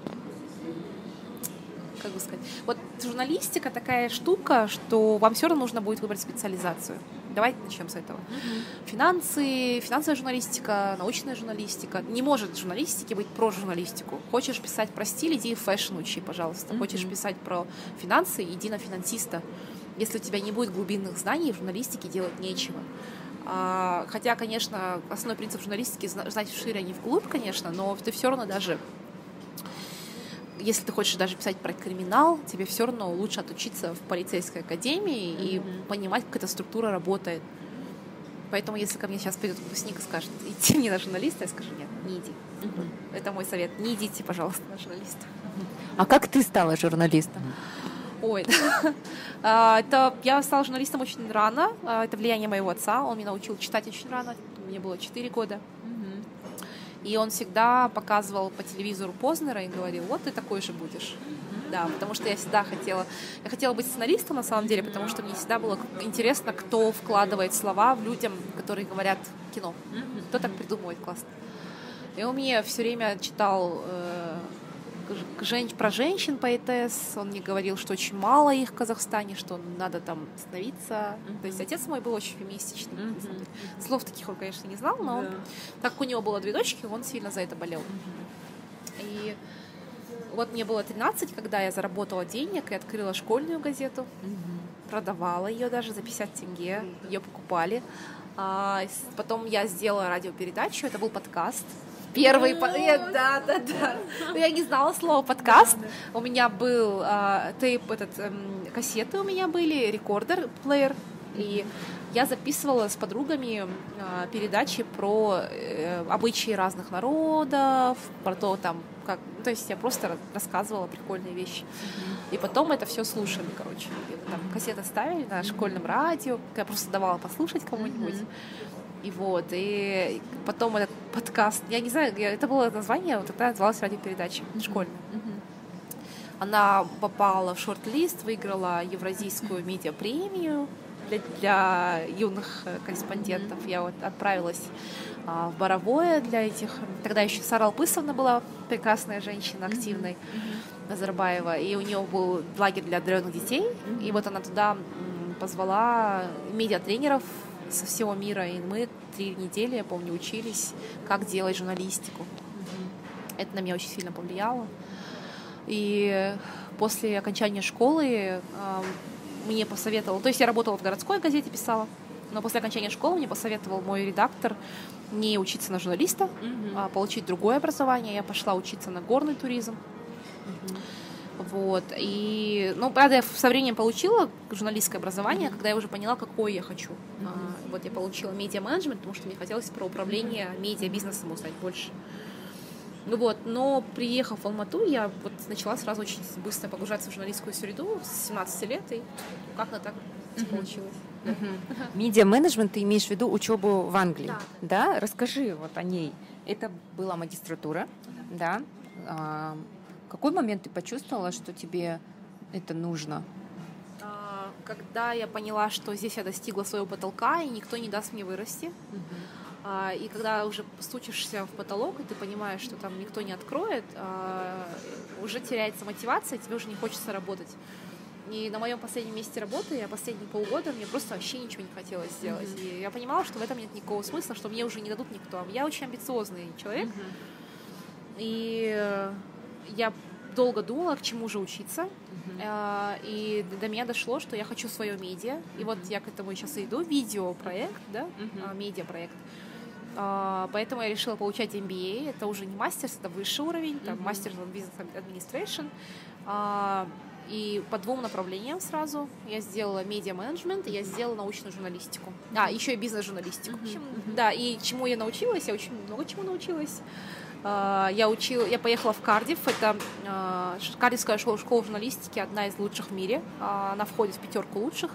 как бы сказать, вот журналистика такая штука, что вам все равно нужно будет выбрать специализацию. Давайте начнем с этого. Mm-hmm. Финансы, финансовая журналистика, научная журналистика. Не может в журналистике быть про журналистику. Хочешь писать про стиль, иди в фэшн учи, пожалуйста. Mm-hmm. Хочешь писать про финансы, иди на финансиста. Если у тебя не будет глубинных знаний, в журналистике делать нечего. А, хотя, конечно, основной принцип журналистики — знать вширь, а не вглубь, конечно, но ты все равно даже, если ты хочешь даже писать про криминал, тебе все равно лучше отучиться в полицейской академии mm-hmm. и понимать, как эта структура работает. Поэтому, если ко мне сейчас придет выпускник и скажет, идти мне на журналиста, я скажу, нет, не иди. Mm-hmm. Это мой совет. Не идите, пожалуйста, на журналиста. Mm-hmm. А как ты стала журналистом? Ой, это я стала журналистом очень рано. Это влияние моего отца. Он меня научил читать очень рано. Мне было четыре года. И он всегда показывал по телевизору Познера и говорил, вот ты такой же будешь. Да, потому что я всегда хотела... Я хотела быть сценаристом, на самом деле, потому что мне всегда было интересно, кто вкладывает слова в людям, которые говорят кино. Кто так придумывает классно. И он мне все время читал... жен... про женщин поэтесс. Он мне говорил, что очень мало их в Казахстане, что надо там становиться. Mm-hmm. То есть отец мой был очень феминистичный. Mm-hmm. Слов таких он, конечно, не знал, но yeah. он, так как у него было две дочки, он сильно за это болел. Mm-hmm. И вот мне было тринадцать, когда я заработала денег и открыла школьную газету. Mm-hmm. Продавала ее даже за пятьдесят тенге. Mm-hmm. Ее покупали. А, потом я сделала радиопередачу. Это был подкаст. Первый, oh, да, да, да. Я не знала слова подкаст. Да, да. У меня был а, тейп, этот, эм, кассеты у меня были, рекордер, плеер. И я записывала с подругами а, передачи про э, обычаи разных народов, про то, там, как... То есть я просто рассказывала прикольные вещи. Mm-hmm. И потом это все слушали, короче. И, там, кассеты ставили на школьном радио. Я просто давала послушать кому-нибудь. Mm-hmm. И вот, и потом этот подкаст, я не знаю, это было название, вот это называлась радиопередача школьная. Mm-hmm. Она попала в шорт-лист, выиграла Евразийскую медиапремию для, для юных корреспондентов. Mm-hmm. Я вот отправилась а, в Боровое для этих. Тогда еще Сара Алпысовна была прекрасная женщина, активная, mm-hmm. Назарбаева, и у нее был лагерь для одаренных детей. Mm-hmm. И вот она туда м, позвала медиатренеров со всего мира, и мы три недели, я помню, учились, как делать журналистику. Mm-hmm. Это на меня очень сильно повлияло. И после окончания школы э, мне посоветовал, то есть я работала в городской газете, писала, но после окончания школы мне посоветовал мой редактор не учиться на журналиста, mm-hmm. а получить другое образование. Я пошла учиться на горный туризм. Mm-hmm. Вот. И, ну, правда, я со временем получила журналистское образование, mm-hmm. когда я уже поняла, какое я хочу. Mm-hmm. А, вот я получила медиа-менеджмент, потому что мне хотелось про управление mm-hmm. медиа-бизнесом узнать больше. Ну вот, но приехав в Алмату, я вот начала сразу очень быстро погружаться в журналистскую среду с семнадцати лет, и как-то так mm-hmm. получилось. Mm-hmm. Медиа-менеджмент, ты имеешь в виду учебу в Англии, да? Да? Расскажи вот о ней. Это была магистратура, да? А, в какой момент ты почувствовала, что тебе это нужно? А, когда я поняла, что здесь я достигла своего потолка, и никто не даст мне вырасти. Mm-hmm. А, и когда уже стучишься в потолок, и ты понимаешь, что там никто не откроет, а, уже теряется мотивация, тебе уже не хочется работать. И на моем последнем месте работы, я последние полгода, мне просто вообще ничего не хотелось сделать. Mm-hmm. И я понимала, что в этом нет никакого смысла, что мне уже не дадут никто. Я очень амбициозный человек. Mm-hmm. И я долго думала, к чему же учиться. Mm-hmm. И до меня дошло, что я хочу свое медиа. Mm-hmm. И вот я к этому сейчас и иду. Видеопроект, да? Mm-hmm. Медиапроект. Поэтому я решила получать эм би эй. Это уже не мастерс, это высший уровень. Там mm-hmm. Masters of Business Administration. И по двум направлениям сразу. Я сделала медиа-менеджмент, и я сделала научную журналистику. А, еще и бизнес-журналистику. Mm-hmm. Mm-hmm. Да, и чему я научилась? Я очень много чему научилась. Я учила, я поехала в Кардифф. Это Кардиффская школа, школа журналистики, одна из лучших в мире. Она входит в пятерку лучших.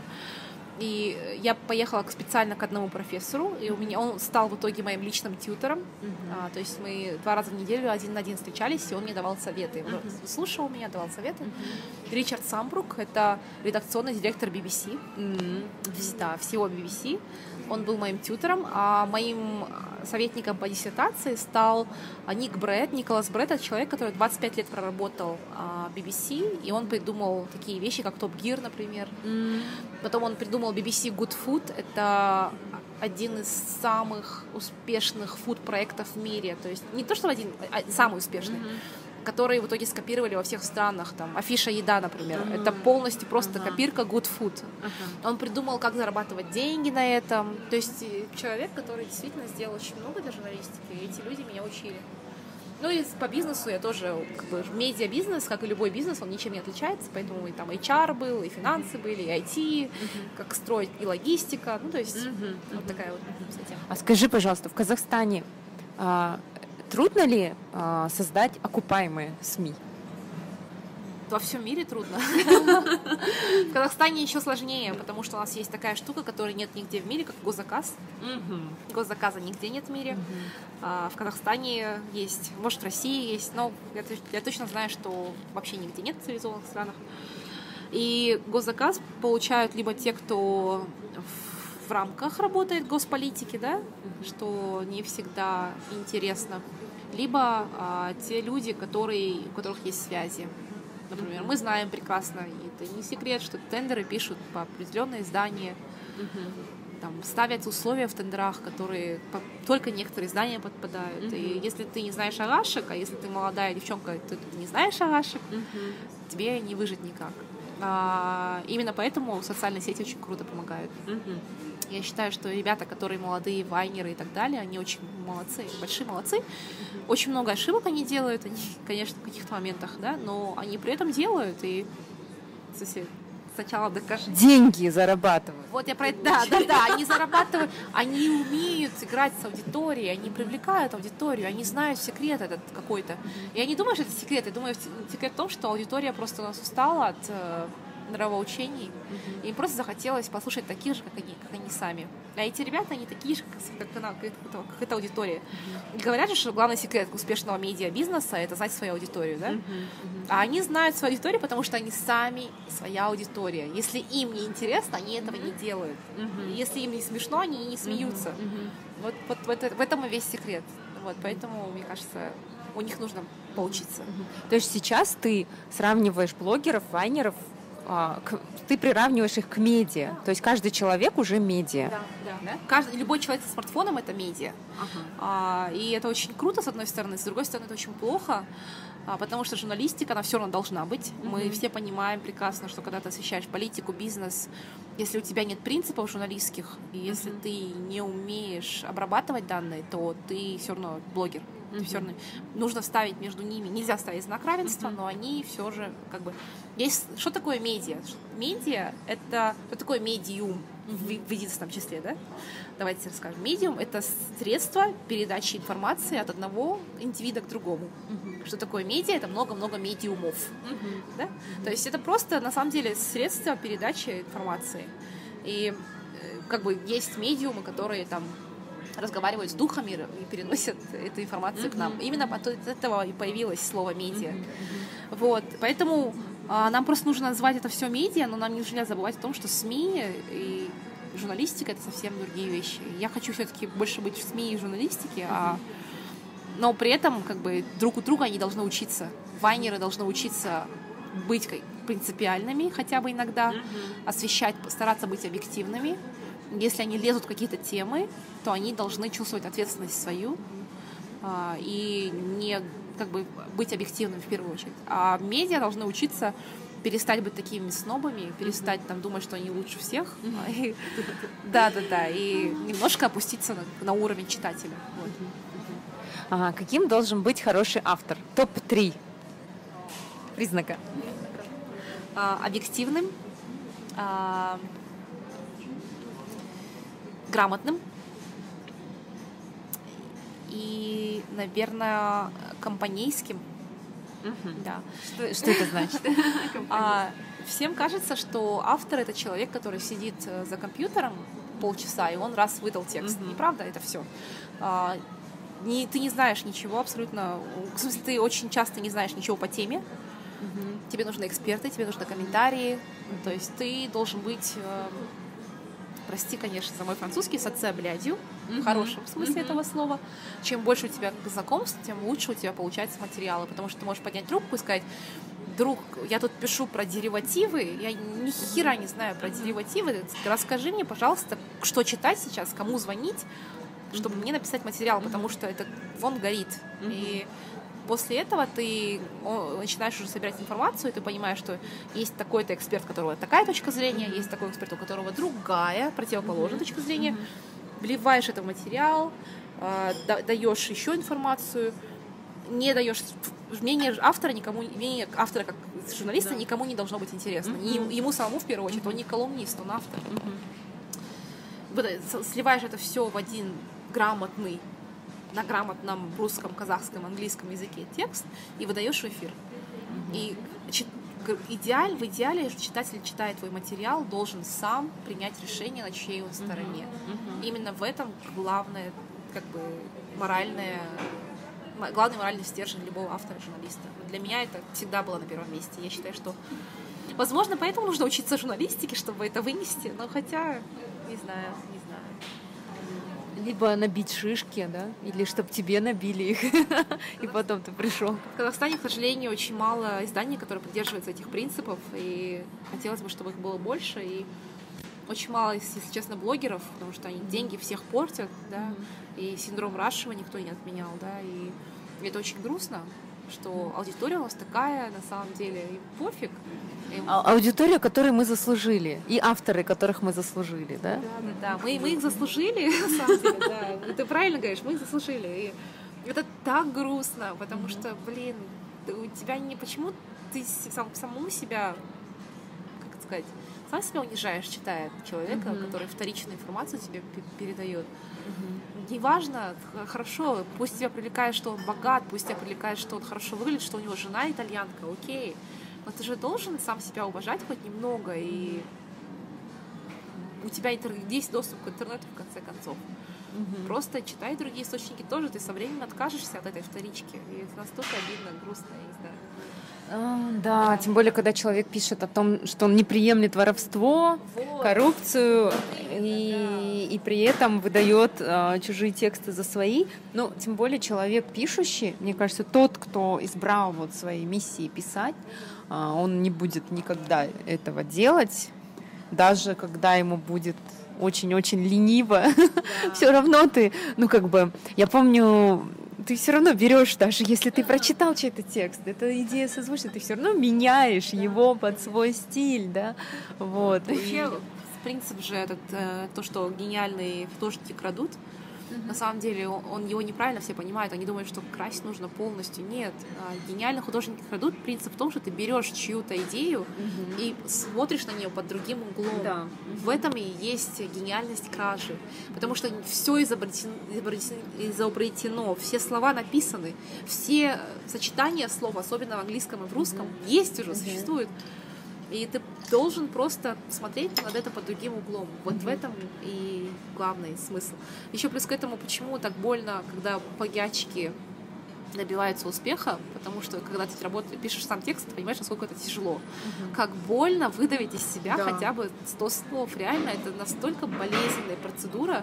И я поехала специально к одному профессору, и у меня он стал в итоге моим личным тьютором. Uh-huh. А, то есть мы два раза в неделю один на один встречались, и он мне давал советы. Uh-huh. Слушал меня, давал советы. Uh-huh. Ричард Самбрук — это редакционный директор би би си, uh-huh. да, всего би би си. Он был моим тьютором, а моим советником по диссертации стал Ник Брэд. Николас Брэд — это человек, который двадцать пять лет проработал в би би си, и он придумал такие вещи, как Top Gear, например. Mm. Потом он придумал би би си Good Food. Это один из самых успешных фуд-проектов в мире. То есть не то, что один, а самый успешный. Mm-hmm. Которые в итоге скопировали во всех странах. Там, Афиша еда, например. Uh-huh. Это полностью просто uh-huh. копирка Good Food. Uh-huh. Он придумал, как зарабатывать деньги на этом. То есть человек, который действительно сделал очень много для журналистики. И эти люди меня учили. Ну и по бизнесу я тоже, как бы, медиа-бизнес, как и любой бизнес, он ничем не отличается. Поэтому и там эйч ар был, и финансы были, и ай ти, uh-huh. как строить, и логистика. Ну, то есть uh-huh. вот такая вот uh-huh. А скажи, пожалуйста, в Казахстане а, трудно ли а, создать окупаемые СМИ? Во всем мире трудно. В Казахстане еще сложнее, потому что у нас есть такая штука, которой нет нигде в мире, как госзаказ. Госзаказа нигде нет в мире. В Казахстане есть, может, в России есть, но я, я точно знаю, что вообще нигде нет в цивилизованных странах. И госзаказ получают либо те, кто в, в рамках работает госполитики, да, что не всегда интересно. либо а, те люди, которые, у которых есть связи. Например, мы знаем прекрасно, и это не секрет, что тендеры пишут по определенные издания, uh-huh. там, ставят условия в тендерах, которые по, только некоторые издания подпадают. Uh-huh. И если ты не знаешь арашек, а если ты молодая девчонка, ты, ты не знаешь арашек, uh-huh. тебе не выжить никак. А, именно поэтому социальные сети очень круто помогают. Uh-huh. Я считаю, что ребята, которые молодые, вайнеры и так далее, они очень молодцы, большие молодцы. Uh-huh. Очень много ошибок они делают, они, конечно, в каких-то моментах, да, но они при этом делают, и в смысле, сначала докажи. Деньги зарабатывают. Вот я про это, да, да, да, они зарабатывают, они умеют играть с аудиторией, они привлекают аудиторию, они знают секрет этот какой-то. И я не думаю, что это секрет, я думаю, секрет в том, что аудитория просто у нас устала от э, нравоучений, mm-hmm. им просто захотелось послушать таких же, как они, как они сами. А эти ребята, они такие же, как, как, она, как, как эта аудитория. Mm-hmm. И говорят же, что главный секрет успешного медиабизнеса — это знать свою аудиторию, да? Mm-hmm. Mm-hmm. А они знают свою аудиторию, потому что они сами своя аудитория. Если им не интересно, они этого mm-hmm. не делают. Mm-hmm. Если им не смешно, они не смеются. Mm-hmm. Вот, вот в, это, в этом и весь секрет. Вот, поэтому, мне кажется, у них нужно поучиться. Mm-hmm. То есть сейчас ты сравниваешь блогеров, вайнеров, ты приравниваешь их к медиа. То есть каждый человек уже медиа. Да, да. Да? Каждый, любой человек со смартфоном — это медиа. Ага. А, и это очень круто, с одной стороны. С другой стороны, это очень плохо, а, потому что журналистика, она все равно должна быть. Mm-hmm. Мы все понимаем прекрасно, что когда ты освещаешь политику, бизнес, если у тебя нет принципов журналистских, и если mm-hmm. ты не умеешь обрабатывать данные, то ты все равно блогер. Mm-hmm. Все равно нужно вставить между ними, нельзя ставить знак равенства, mm-hmm. но они все же как бы есть. Что такое медиа? Медиа — это что такое медиум mm-hmm. в, в единственном числе, да? Давайте расскажем. Медиум — это средство передачи информации от одного индивида к другому. Mm-hmm. Что такое медиа? Это много-много медиумов, mm-hmm. да? Mm-hmm. То есть это просто на самом деле средство передачи информации. И как бы есть медиумы, которые там разговаривают с духами и переносят эту информацию mm-hmm. к нам. Именно от этого и появилось слово медиа. Mm-hmm. Вот. Поэтому а, нам просто нужно назвать это все медиа, но нам нельзя забывать о том, что СМИ и журналистика — это совсем другие вещи. Я хочу все-таки больше быть в СМИ и журналистике, mm-hmm. а, но при этом как бы друг у друга они должны учиться. Вайнеры должны учиться быть принципиальными хотя бы иногда, mm-hmm. освещать, стараться быть объективными. Если они лезут в какие-то темы, то они должны чувствовать ответственность свою а, и не как бы быть объективными в первую очередь. А Медиа должны учиться перестать быть такими снобами, перестать там думать, что они лучше всех. Да-да-да, и немножко опуститься на, на уровень читателя. Вот. Ага, каким должен быть хороший автор? топ три признака. А, объективным, а, грамотным и, наверное, компанейским. Uh-huh. Да. Что, что это значит? а, всем кажется, что автор — это человек, который сидит за компьютером полчаса, и он раз выдал текст. Uh-huh. Неправда, это все. А, не, ты не знаешь ничего абсолютно. В смысле, ты очень часто не знаешь ничего по теме. Uh-huh. Тебе нужны эксперты, тебе нужны комментарии. Uh-huh. То есть ты должен быть... прости, конечно, за мой французский, соцеблядью, mm-hmm. в хорошем смысле mm-hmm. этого слова. Чем больше у тебя знакомств, тем лучше у тебя получаются материалы, потому что ты можешь поднять трубку и сказать: друг, я тут пишу про деривативы, я ни хера не знаю про деривативы, расскажи мне, пожалуйста, что читать сейчас, кому звонить, чтобы mm-hmm. мне написать материал, mm-hmm. потому что это вон горит. Mm-hmm. И после этого ты начинаешь уже собирать информацию, и ты понимаешь, что есть такой-то эксперт, у которого такая точка зрения, mm-hmm. есть такой эксперт, у которого другая, противоположная mm-hmm. точка зрения. Mm-hmm. Вливаешь это в материал, э, даешь еще информацию, не даешь мнение автора никому, мнение автора как журналиста да. никому не должно быть интересно. Mm-hmm. Ему самому в первую очередь, mm-hmm. он не колумнист, он автор. Mm-hmm. Сливаешь это все в один грамотный, на грамотном русском, казахском, английском языке текст и выдаешь в эфир. Mm-hmm. И идеаль, в идеале читатель, читая твой материал, должен сам принять решение, на чьей он стороне. Mm-hmm. Именно в этом главное, как бы, моральное, главный моральный стержень любого автора, журналиста. Для меня это всегда было на первом месте. Я считаю, что, возможно, поэтому нужно учиться журналистике, чтобы это вынести, но хотя, не знаю, не знаю. Либо набить шишки, да, или чтобы тебе набили их, и потом ты пришел. В Казахстане, к сожалению, очень мало изданий, которые придерживаются этих принципов, и хотелось бы, чтобы их было больше, и очень мало, если честно, блогеров, потому что они деньги всех портят, да, и синдром Рашева никто не отменял, да, и это очень грустно, что аудитория у нас такая, на самом деле, и пофиг. А- аудитория, которую мы заслужили, и авторы, которых мы заслужили, да? Да, да, да. Мы, мы их заслужили, на самом деле, да. Ты правильно говоришь, мы их заслужили. И это так грустно, потому mm-hmm. что, блин, у тебя не... Почему ты сам, самому себя, как это сказать, сам себя унижаешь, читая человека, mm-hmm. который вторичную информацию тебе передает. Mm-hmm. Неважно, хорошо, пусть тебя привлекает, что он богат, пусть тебя привлекает, что он хорошо выглядит, что у него жена итальянка, окей. Но ты же должен сам себя уважать хоть немного, и у тебя есть доступ к интернету, в конце концов. Угу. Просто читай другие источники тоже, ты со временем откажешься от этой вторички. И это настолько обидно, грустно, я не знаю. А, да, тем более, когда человек пишет о том, что он не приемлет воровство, вот. коррупцию, и, и при этом выдает а, чужие тексты за свои. Ну, тем более, человек пишущий, мне кажется, тот, кто избрал вот своей миссией писать, а, он не будет никогда этого делать, даже когда ему будет очень-очень лениво. Да. Все равно ты, ну, как бы, я помню... Ты все равно берешь, даже если ты прочитал чей-то текст, эта идея созвучна, ты все равно меняешь да. его под свой стиль, да, вот. Вообще, и... принцип же этот, то, что гениальные художники крадут, mm-hmm. на самом деле он его неправильно все понимают, они думают, что красть нужно полностью. Нет, гениальные художники крадут. Принцип в том, что ты берешь чью-то идею mm-hmm. и смотришь на нее под другим углом. Да. В этом и есть гениальность кражи, потому что все изобретено, изобретено, все слова написаны, все сочетания слов, особенно в английском и в русском, mm-hmm. есть уже, mm-hmm. существуют. И ты должен просто смотреть на это под другим углом. Вот mm-hmm. в этом и главный смысл. Еще плюс к этому, почему так больно, когда плагиатчики добиваются успеха, потому что когда ты работаешь, пишешь сам текст, ты понимаешь, насколько это тяжело. Mm-hmm. Как больно выдавить из себя да. хотя бы сто слов. Реально, это настолько болезненная процедура.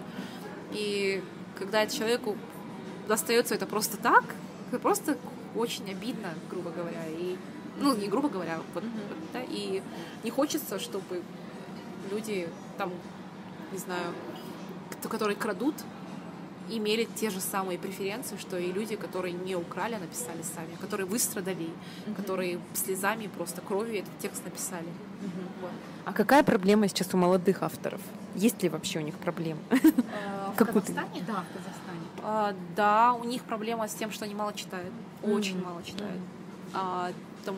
И когда это человеку достается это просто так, это просто очень обидно, грубо говоря. И ну, не грубо говоря, вот, mm-hmm. да, и не хочется, чтобы люди там, не знаю, которые крадут, имели те же самые преференции, что и люди, которые не украли, а написали сами, которые выстрадали, mm-hmm. которые слезами, просто кровью этот текст написали. Mm-hmm. Вот. А какая проблема сейчас у молодых авторов? Есть ли вообще у них проблемы? В Казахстане? Да, в Казахстане. Да, у них проблема с тем, что они мало читают, очень мало читают. Там,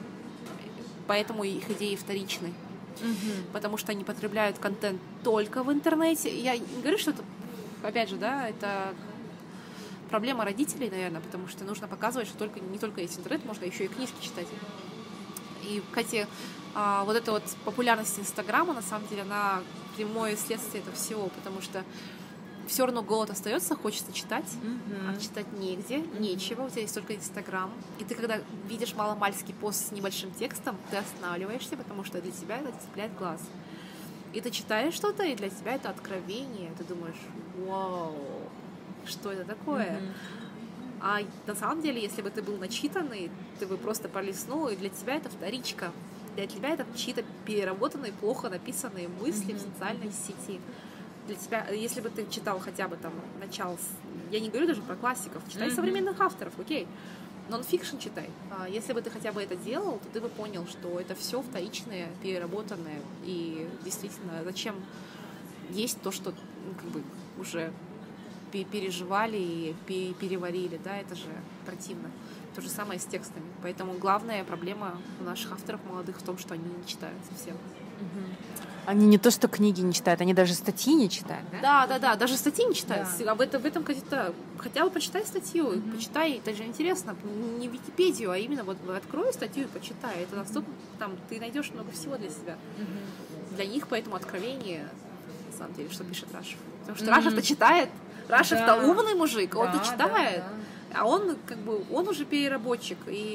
поэтому их идеи вторичны, mm-hmm. потому что они потребляют контент только в интернете. Я не говорю, что это, опять же, да, это проблема родителей, наверное, потому что нужно показывать, что только, не только есть интернет, можно еще и книжки читать. И, кстати, вот эта вот популярность Инстаграма, на самом деле, она прямое следствие этого всего, потому что все равно голод остается, хочется читать, mm-hmm. а читать негде, mm-hmm. нечего, у тебя есть только Инстаграм. И ты, когда видишь маломальский пост с небольшим текстом, ты останавливаешься, потому что для тебя это цепляет глаз. И ты читаешь что-то, и для тебя это откровение. Ты думаешь, вау, что это такое? Mm-hmm. А на самом деле, если бы ты был начитанный, ты бы просто пролистнул, и для тебя это вторичка. Для тебя это чьи-то переработанные, плохо написанные мысли mm-hmm. в социальной сети. Для тебя, если бы ты читал хотя бы там начало, я не говорю даже про классиков, читай mm-hmm. современных авторов, окей, нон-фикшн читай. А если бы ты хотя бы это делал, то ты бы понял, что это все вторичное, переработанное, и действительно, зачем есть то, что ну, как бы уже переживали и переварили, да, это же противно. То же самое с текстами. Поэтому главная проблема у наших авторов молодых в том, что они не читают совсем. Mm-hmm. Они не то, что книги не читают, они даже статьи не читают, да? Да, да, да, даже статьи не читают. Да. Об этом, в этом как-то хотя бы почитай статью, mm-hmm. почитай, это же интересно, не Википедию, а именно вот открой статью и почитай. Это настолько, там, ты найдешь много всего для себя. Mm-hmm. Для них поэтому откровение, на самом деле, что пишет Рашев. Потому что mm-hmm. Рашев-то читает, Рашев-то да. умный мужик, он-то да, читает. Да, да. А он, как бы, он уже переработчик, и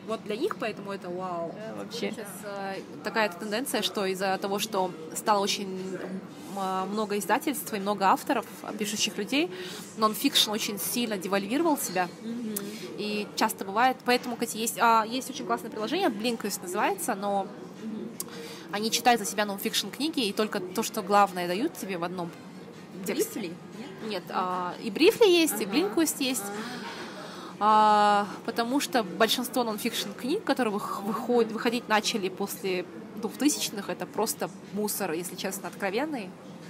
вот для них, поэтому это вау. Да, вообще. Сейчас э, такая тенденция, что из-за того, что стало очень э, много издательств и много авторов, пишущих людей, нон-фикшн очень сильно девальвировал себя. Mm-hmm. И часто бывает, поэтому, Катя, есть, а, есть очень классное приложение, Blinkist называется, но mm-hmm. они читают за себя нон-фикшн книги, и только то, что главное, дают тебе в одном тексте. Брифли? Нет, а, и Брифли есть, uh-huh. и Blinkist есть. Uh-huh. А, потому что большинство нон-фикшн книг, которые выходят, выходить начали после двухтысячных, это просто мусор, если честно, откровенный.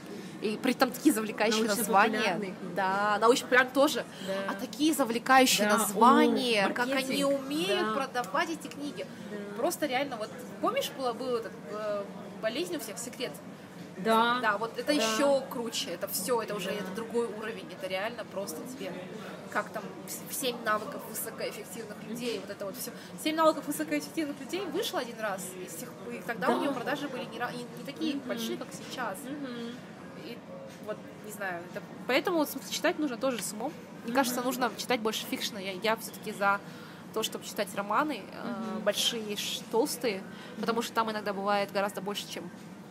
И при этом такие завлекающие названия. Да, научно-популярные тоже. Да. А такие завлекающие да. названия, О, как они умеют да. продавать эти книги. Да. Просто реально, вот помнишь, было, был этот э, болезнь у всех, секрет? Да. Да, вот это да. еще круче, это все, это уже да. это другой уровень, это реально просто тебе, как там, семь навыков высокоэффективных людей, вот это вот все. Семь навыков высокоэффективных людей вышел один раз, и, с тех, и тогда да. у него продажи были не, не, не такие mm-hmm. большие, как сейчас. Mm-hmm. И вот, не знаю, это, поэтому вот, читать нужно тоже с умом. Мне mm-hmm. кажется, нужно читать больше фикшена. Я, я все-таки за то, чтобы читать романы, mm-hmm. э, большие, толстые, mm-hmm. потому что там иногда бывает гораздо больше, чем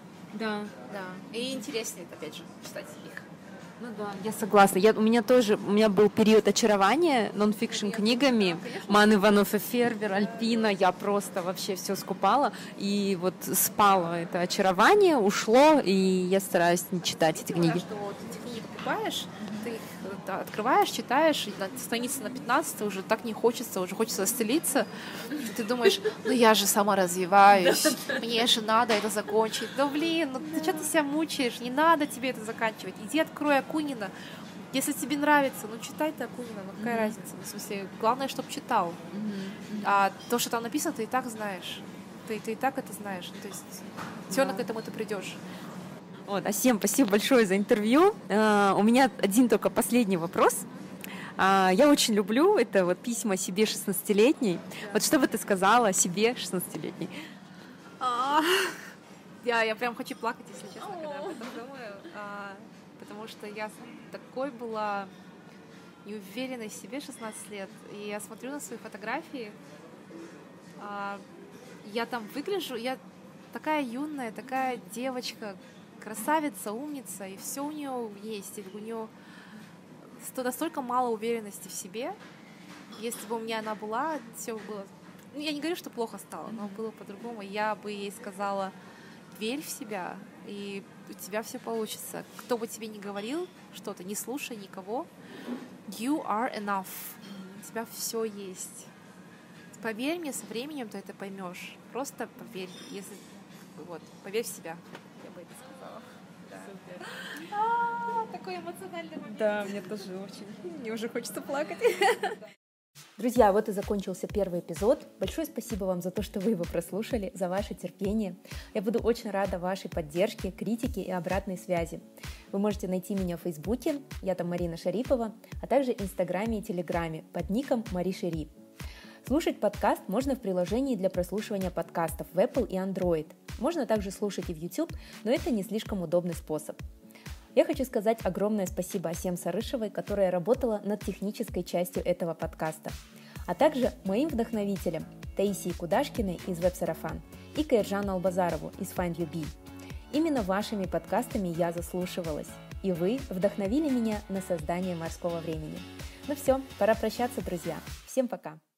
Да. Да. И интереснее, опять же, читать их. Ну да, я согласна. Я, у меня тоже, у меня был период очарования нон-фикшн книгами. Да, Ман Иванов и Фербер, Альпина. Я просто вообще все скупала. И вот спало это очарование, ушло, и я стараюсь не читать эти книги. Да, что вот эти книги покупаешь, ты их да, открываешь, читаешь, и на странице на пятнадцатой уже так не хочется, уже хочется исцелиться. Ты думаешь, ну я же сама развиваюсь, мне же надо это закончить. Да блин, ну ты что ты себя мучаешь, не надо тебе это заканчивать. Иди открой Акунина. Если тебе нравится, ну читай ты Акунина, ну какая mm-hmm. разница? Ну, в смысле, главное, чтобы читал. Mm-hmm. А то, что там написано, ты и так знаешь. Ты, ты и так это знаешь. То есть все равно к этому ты придешь. Вот, Асем, спасибо большое за интервью. Uh, у меня один только последний вопрос. Uh, я очень люблю это вот письма себе шестнадцатилетней. Да. Вот что бы ты сказала себе шестнадцатилетней? А, я, я прям хочу плакать, если честно, когда об этом думаю. А, потому что я такой была неуверенной в себе шестнадцать лет. И я смотрю на свои фотографии. А, я там выгляжу, я такая юная, такая девочка, красавица, умница, и все у нее есть, и у нее настолько мало уверенности в себе. Если бы у меня она была, все было... Ну, я не говорю, что плохо стало, но было по-другому. Я бы ей сказала, верь в себя, и у тебя все получится. Кто бы тебе ни говорил что-то, не слушай никого. You are enough. У тебя все есть. Поверь мне, со временем ты это поймешь. Просто поверь, если... Вот, поверь в себя. А, такой эмоциональный момент. Да, мне тоже очень. Мне уже хочется плакать. Друзья, вот и закончился первый эпизод. Большое спасибо вам за то, что вы его прослушали, за ваше терпение. Я буду очень рада вашей поддержке, критике и обратной связи. Вы можете найти меня в Фейсбуке, я там Марина Шарипова, а также в Инстаграме и Телеграме под ником Мари Шари. Слушать подкаст можно в приложении для прослушивания подкастов в Apple и Android. Можно также слушать и в YouTube, но это не слишком удобный способ. Я хочу сказать огромное спасибо Асем Сарышевой, которая работала над технической частью этого подкаста, а также моим вдохновителям Таисии Кудашкиной из Веб-Сарафан и Каиржану Албазарову из Find You Be. Именно вашими подкастами я заслушивалась, и вы вдохновили меня на создание морского времени. Ну все, пора прощаться, друзья. Всем пока!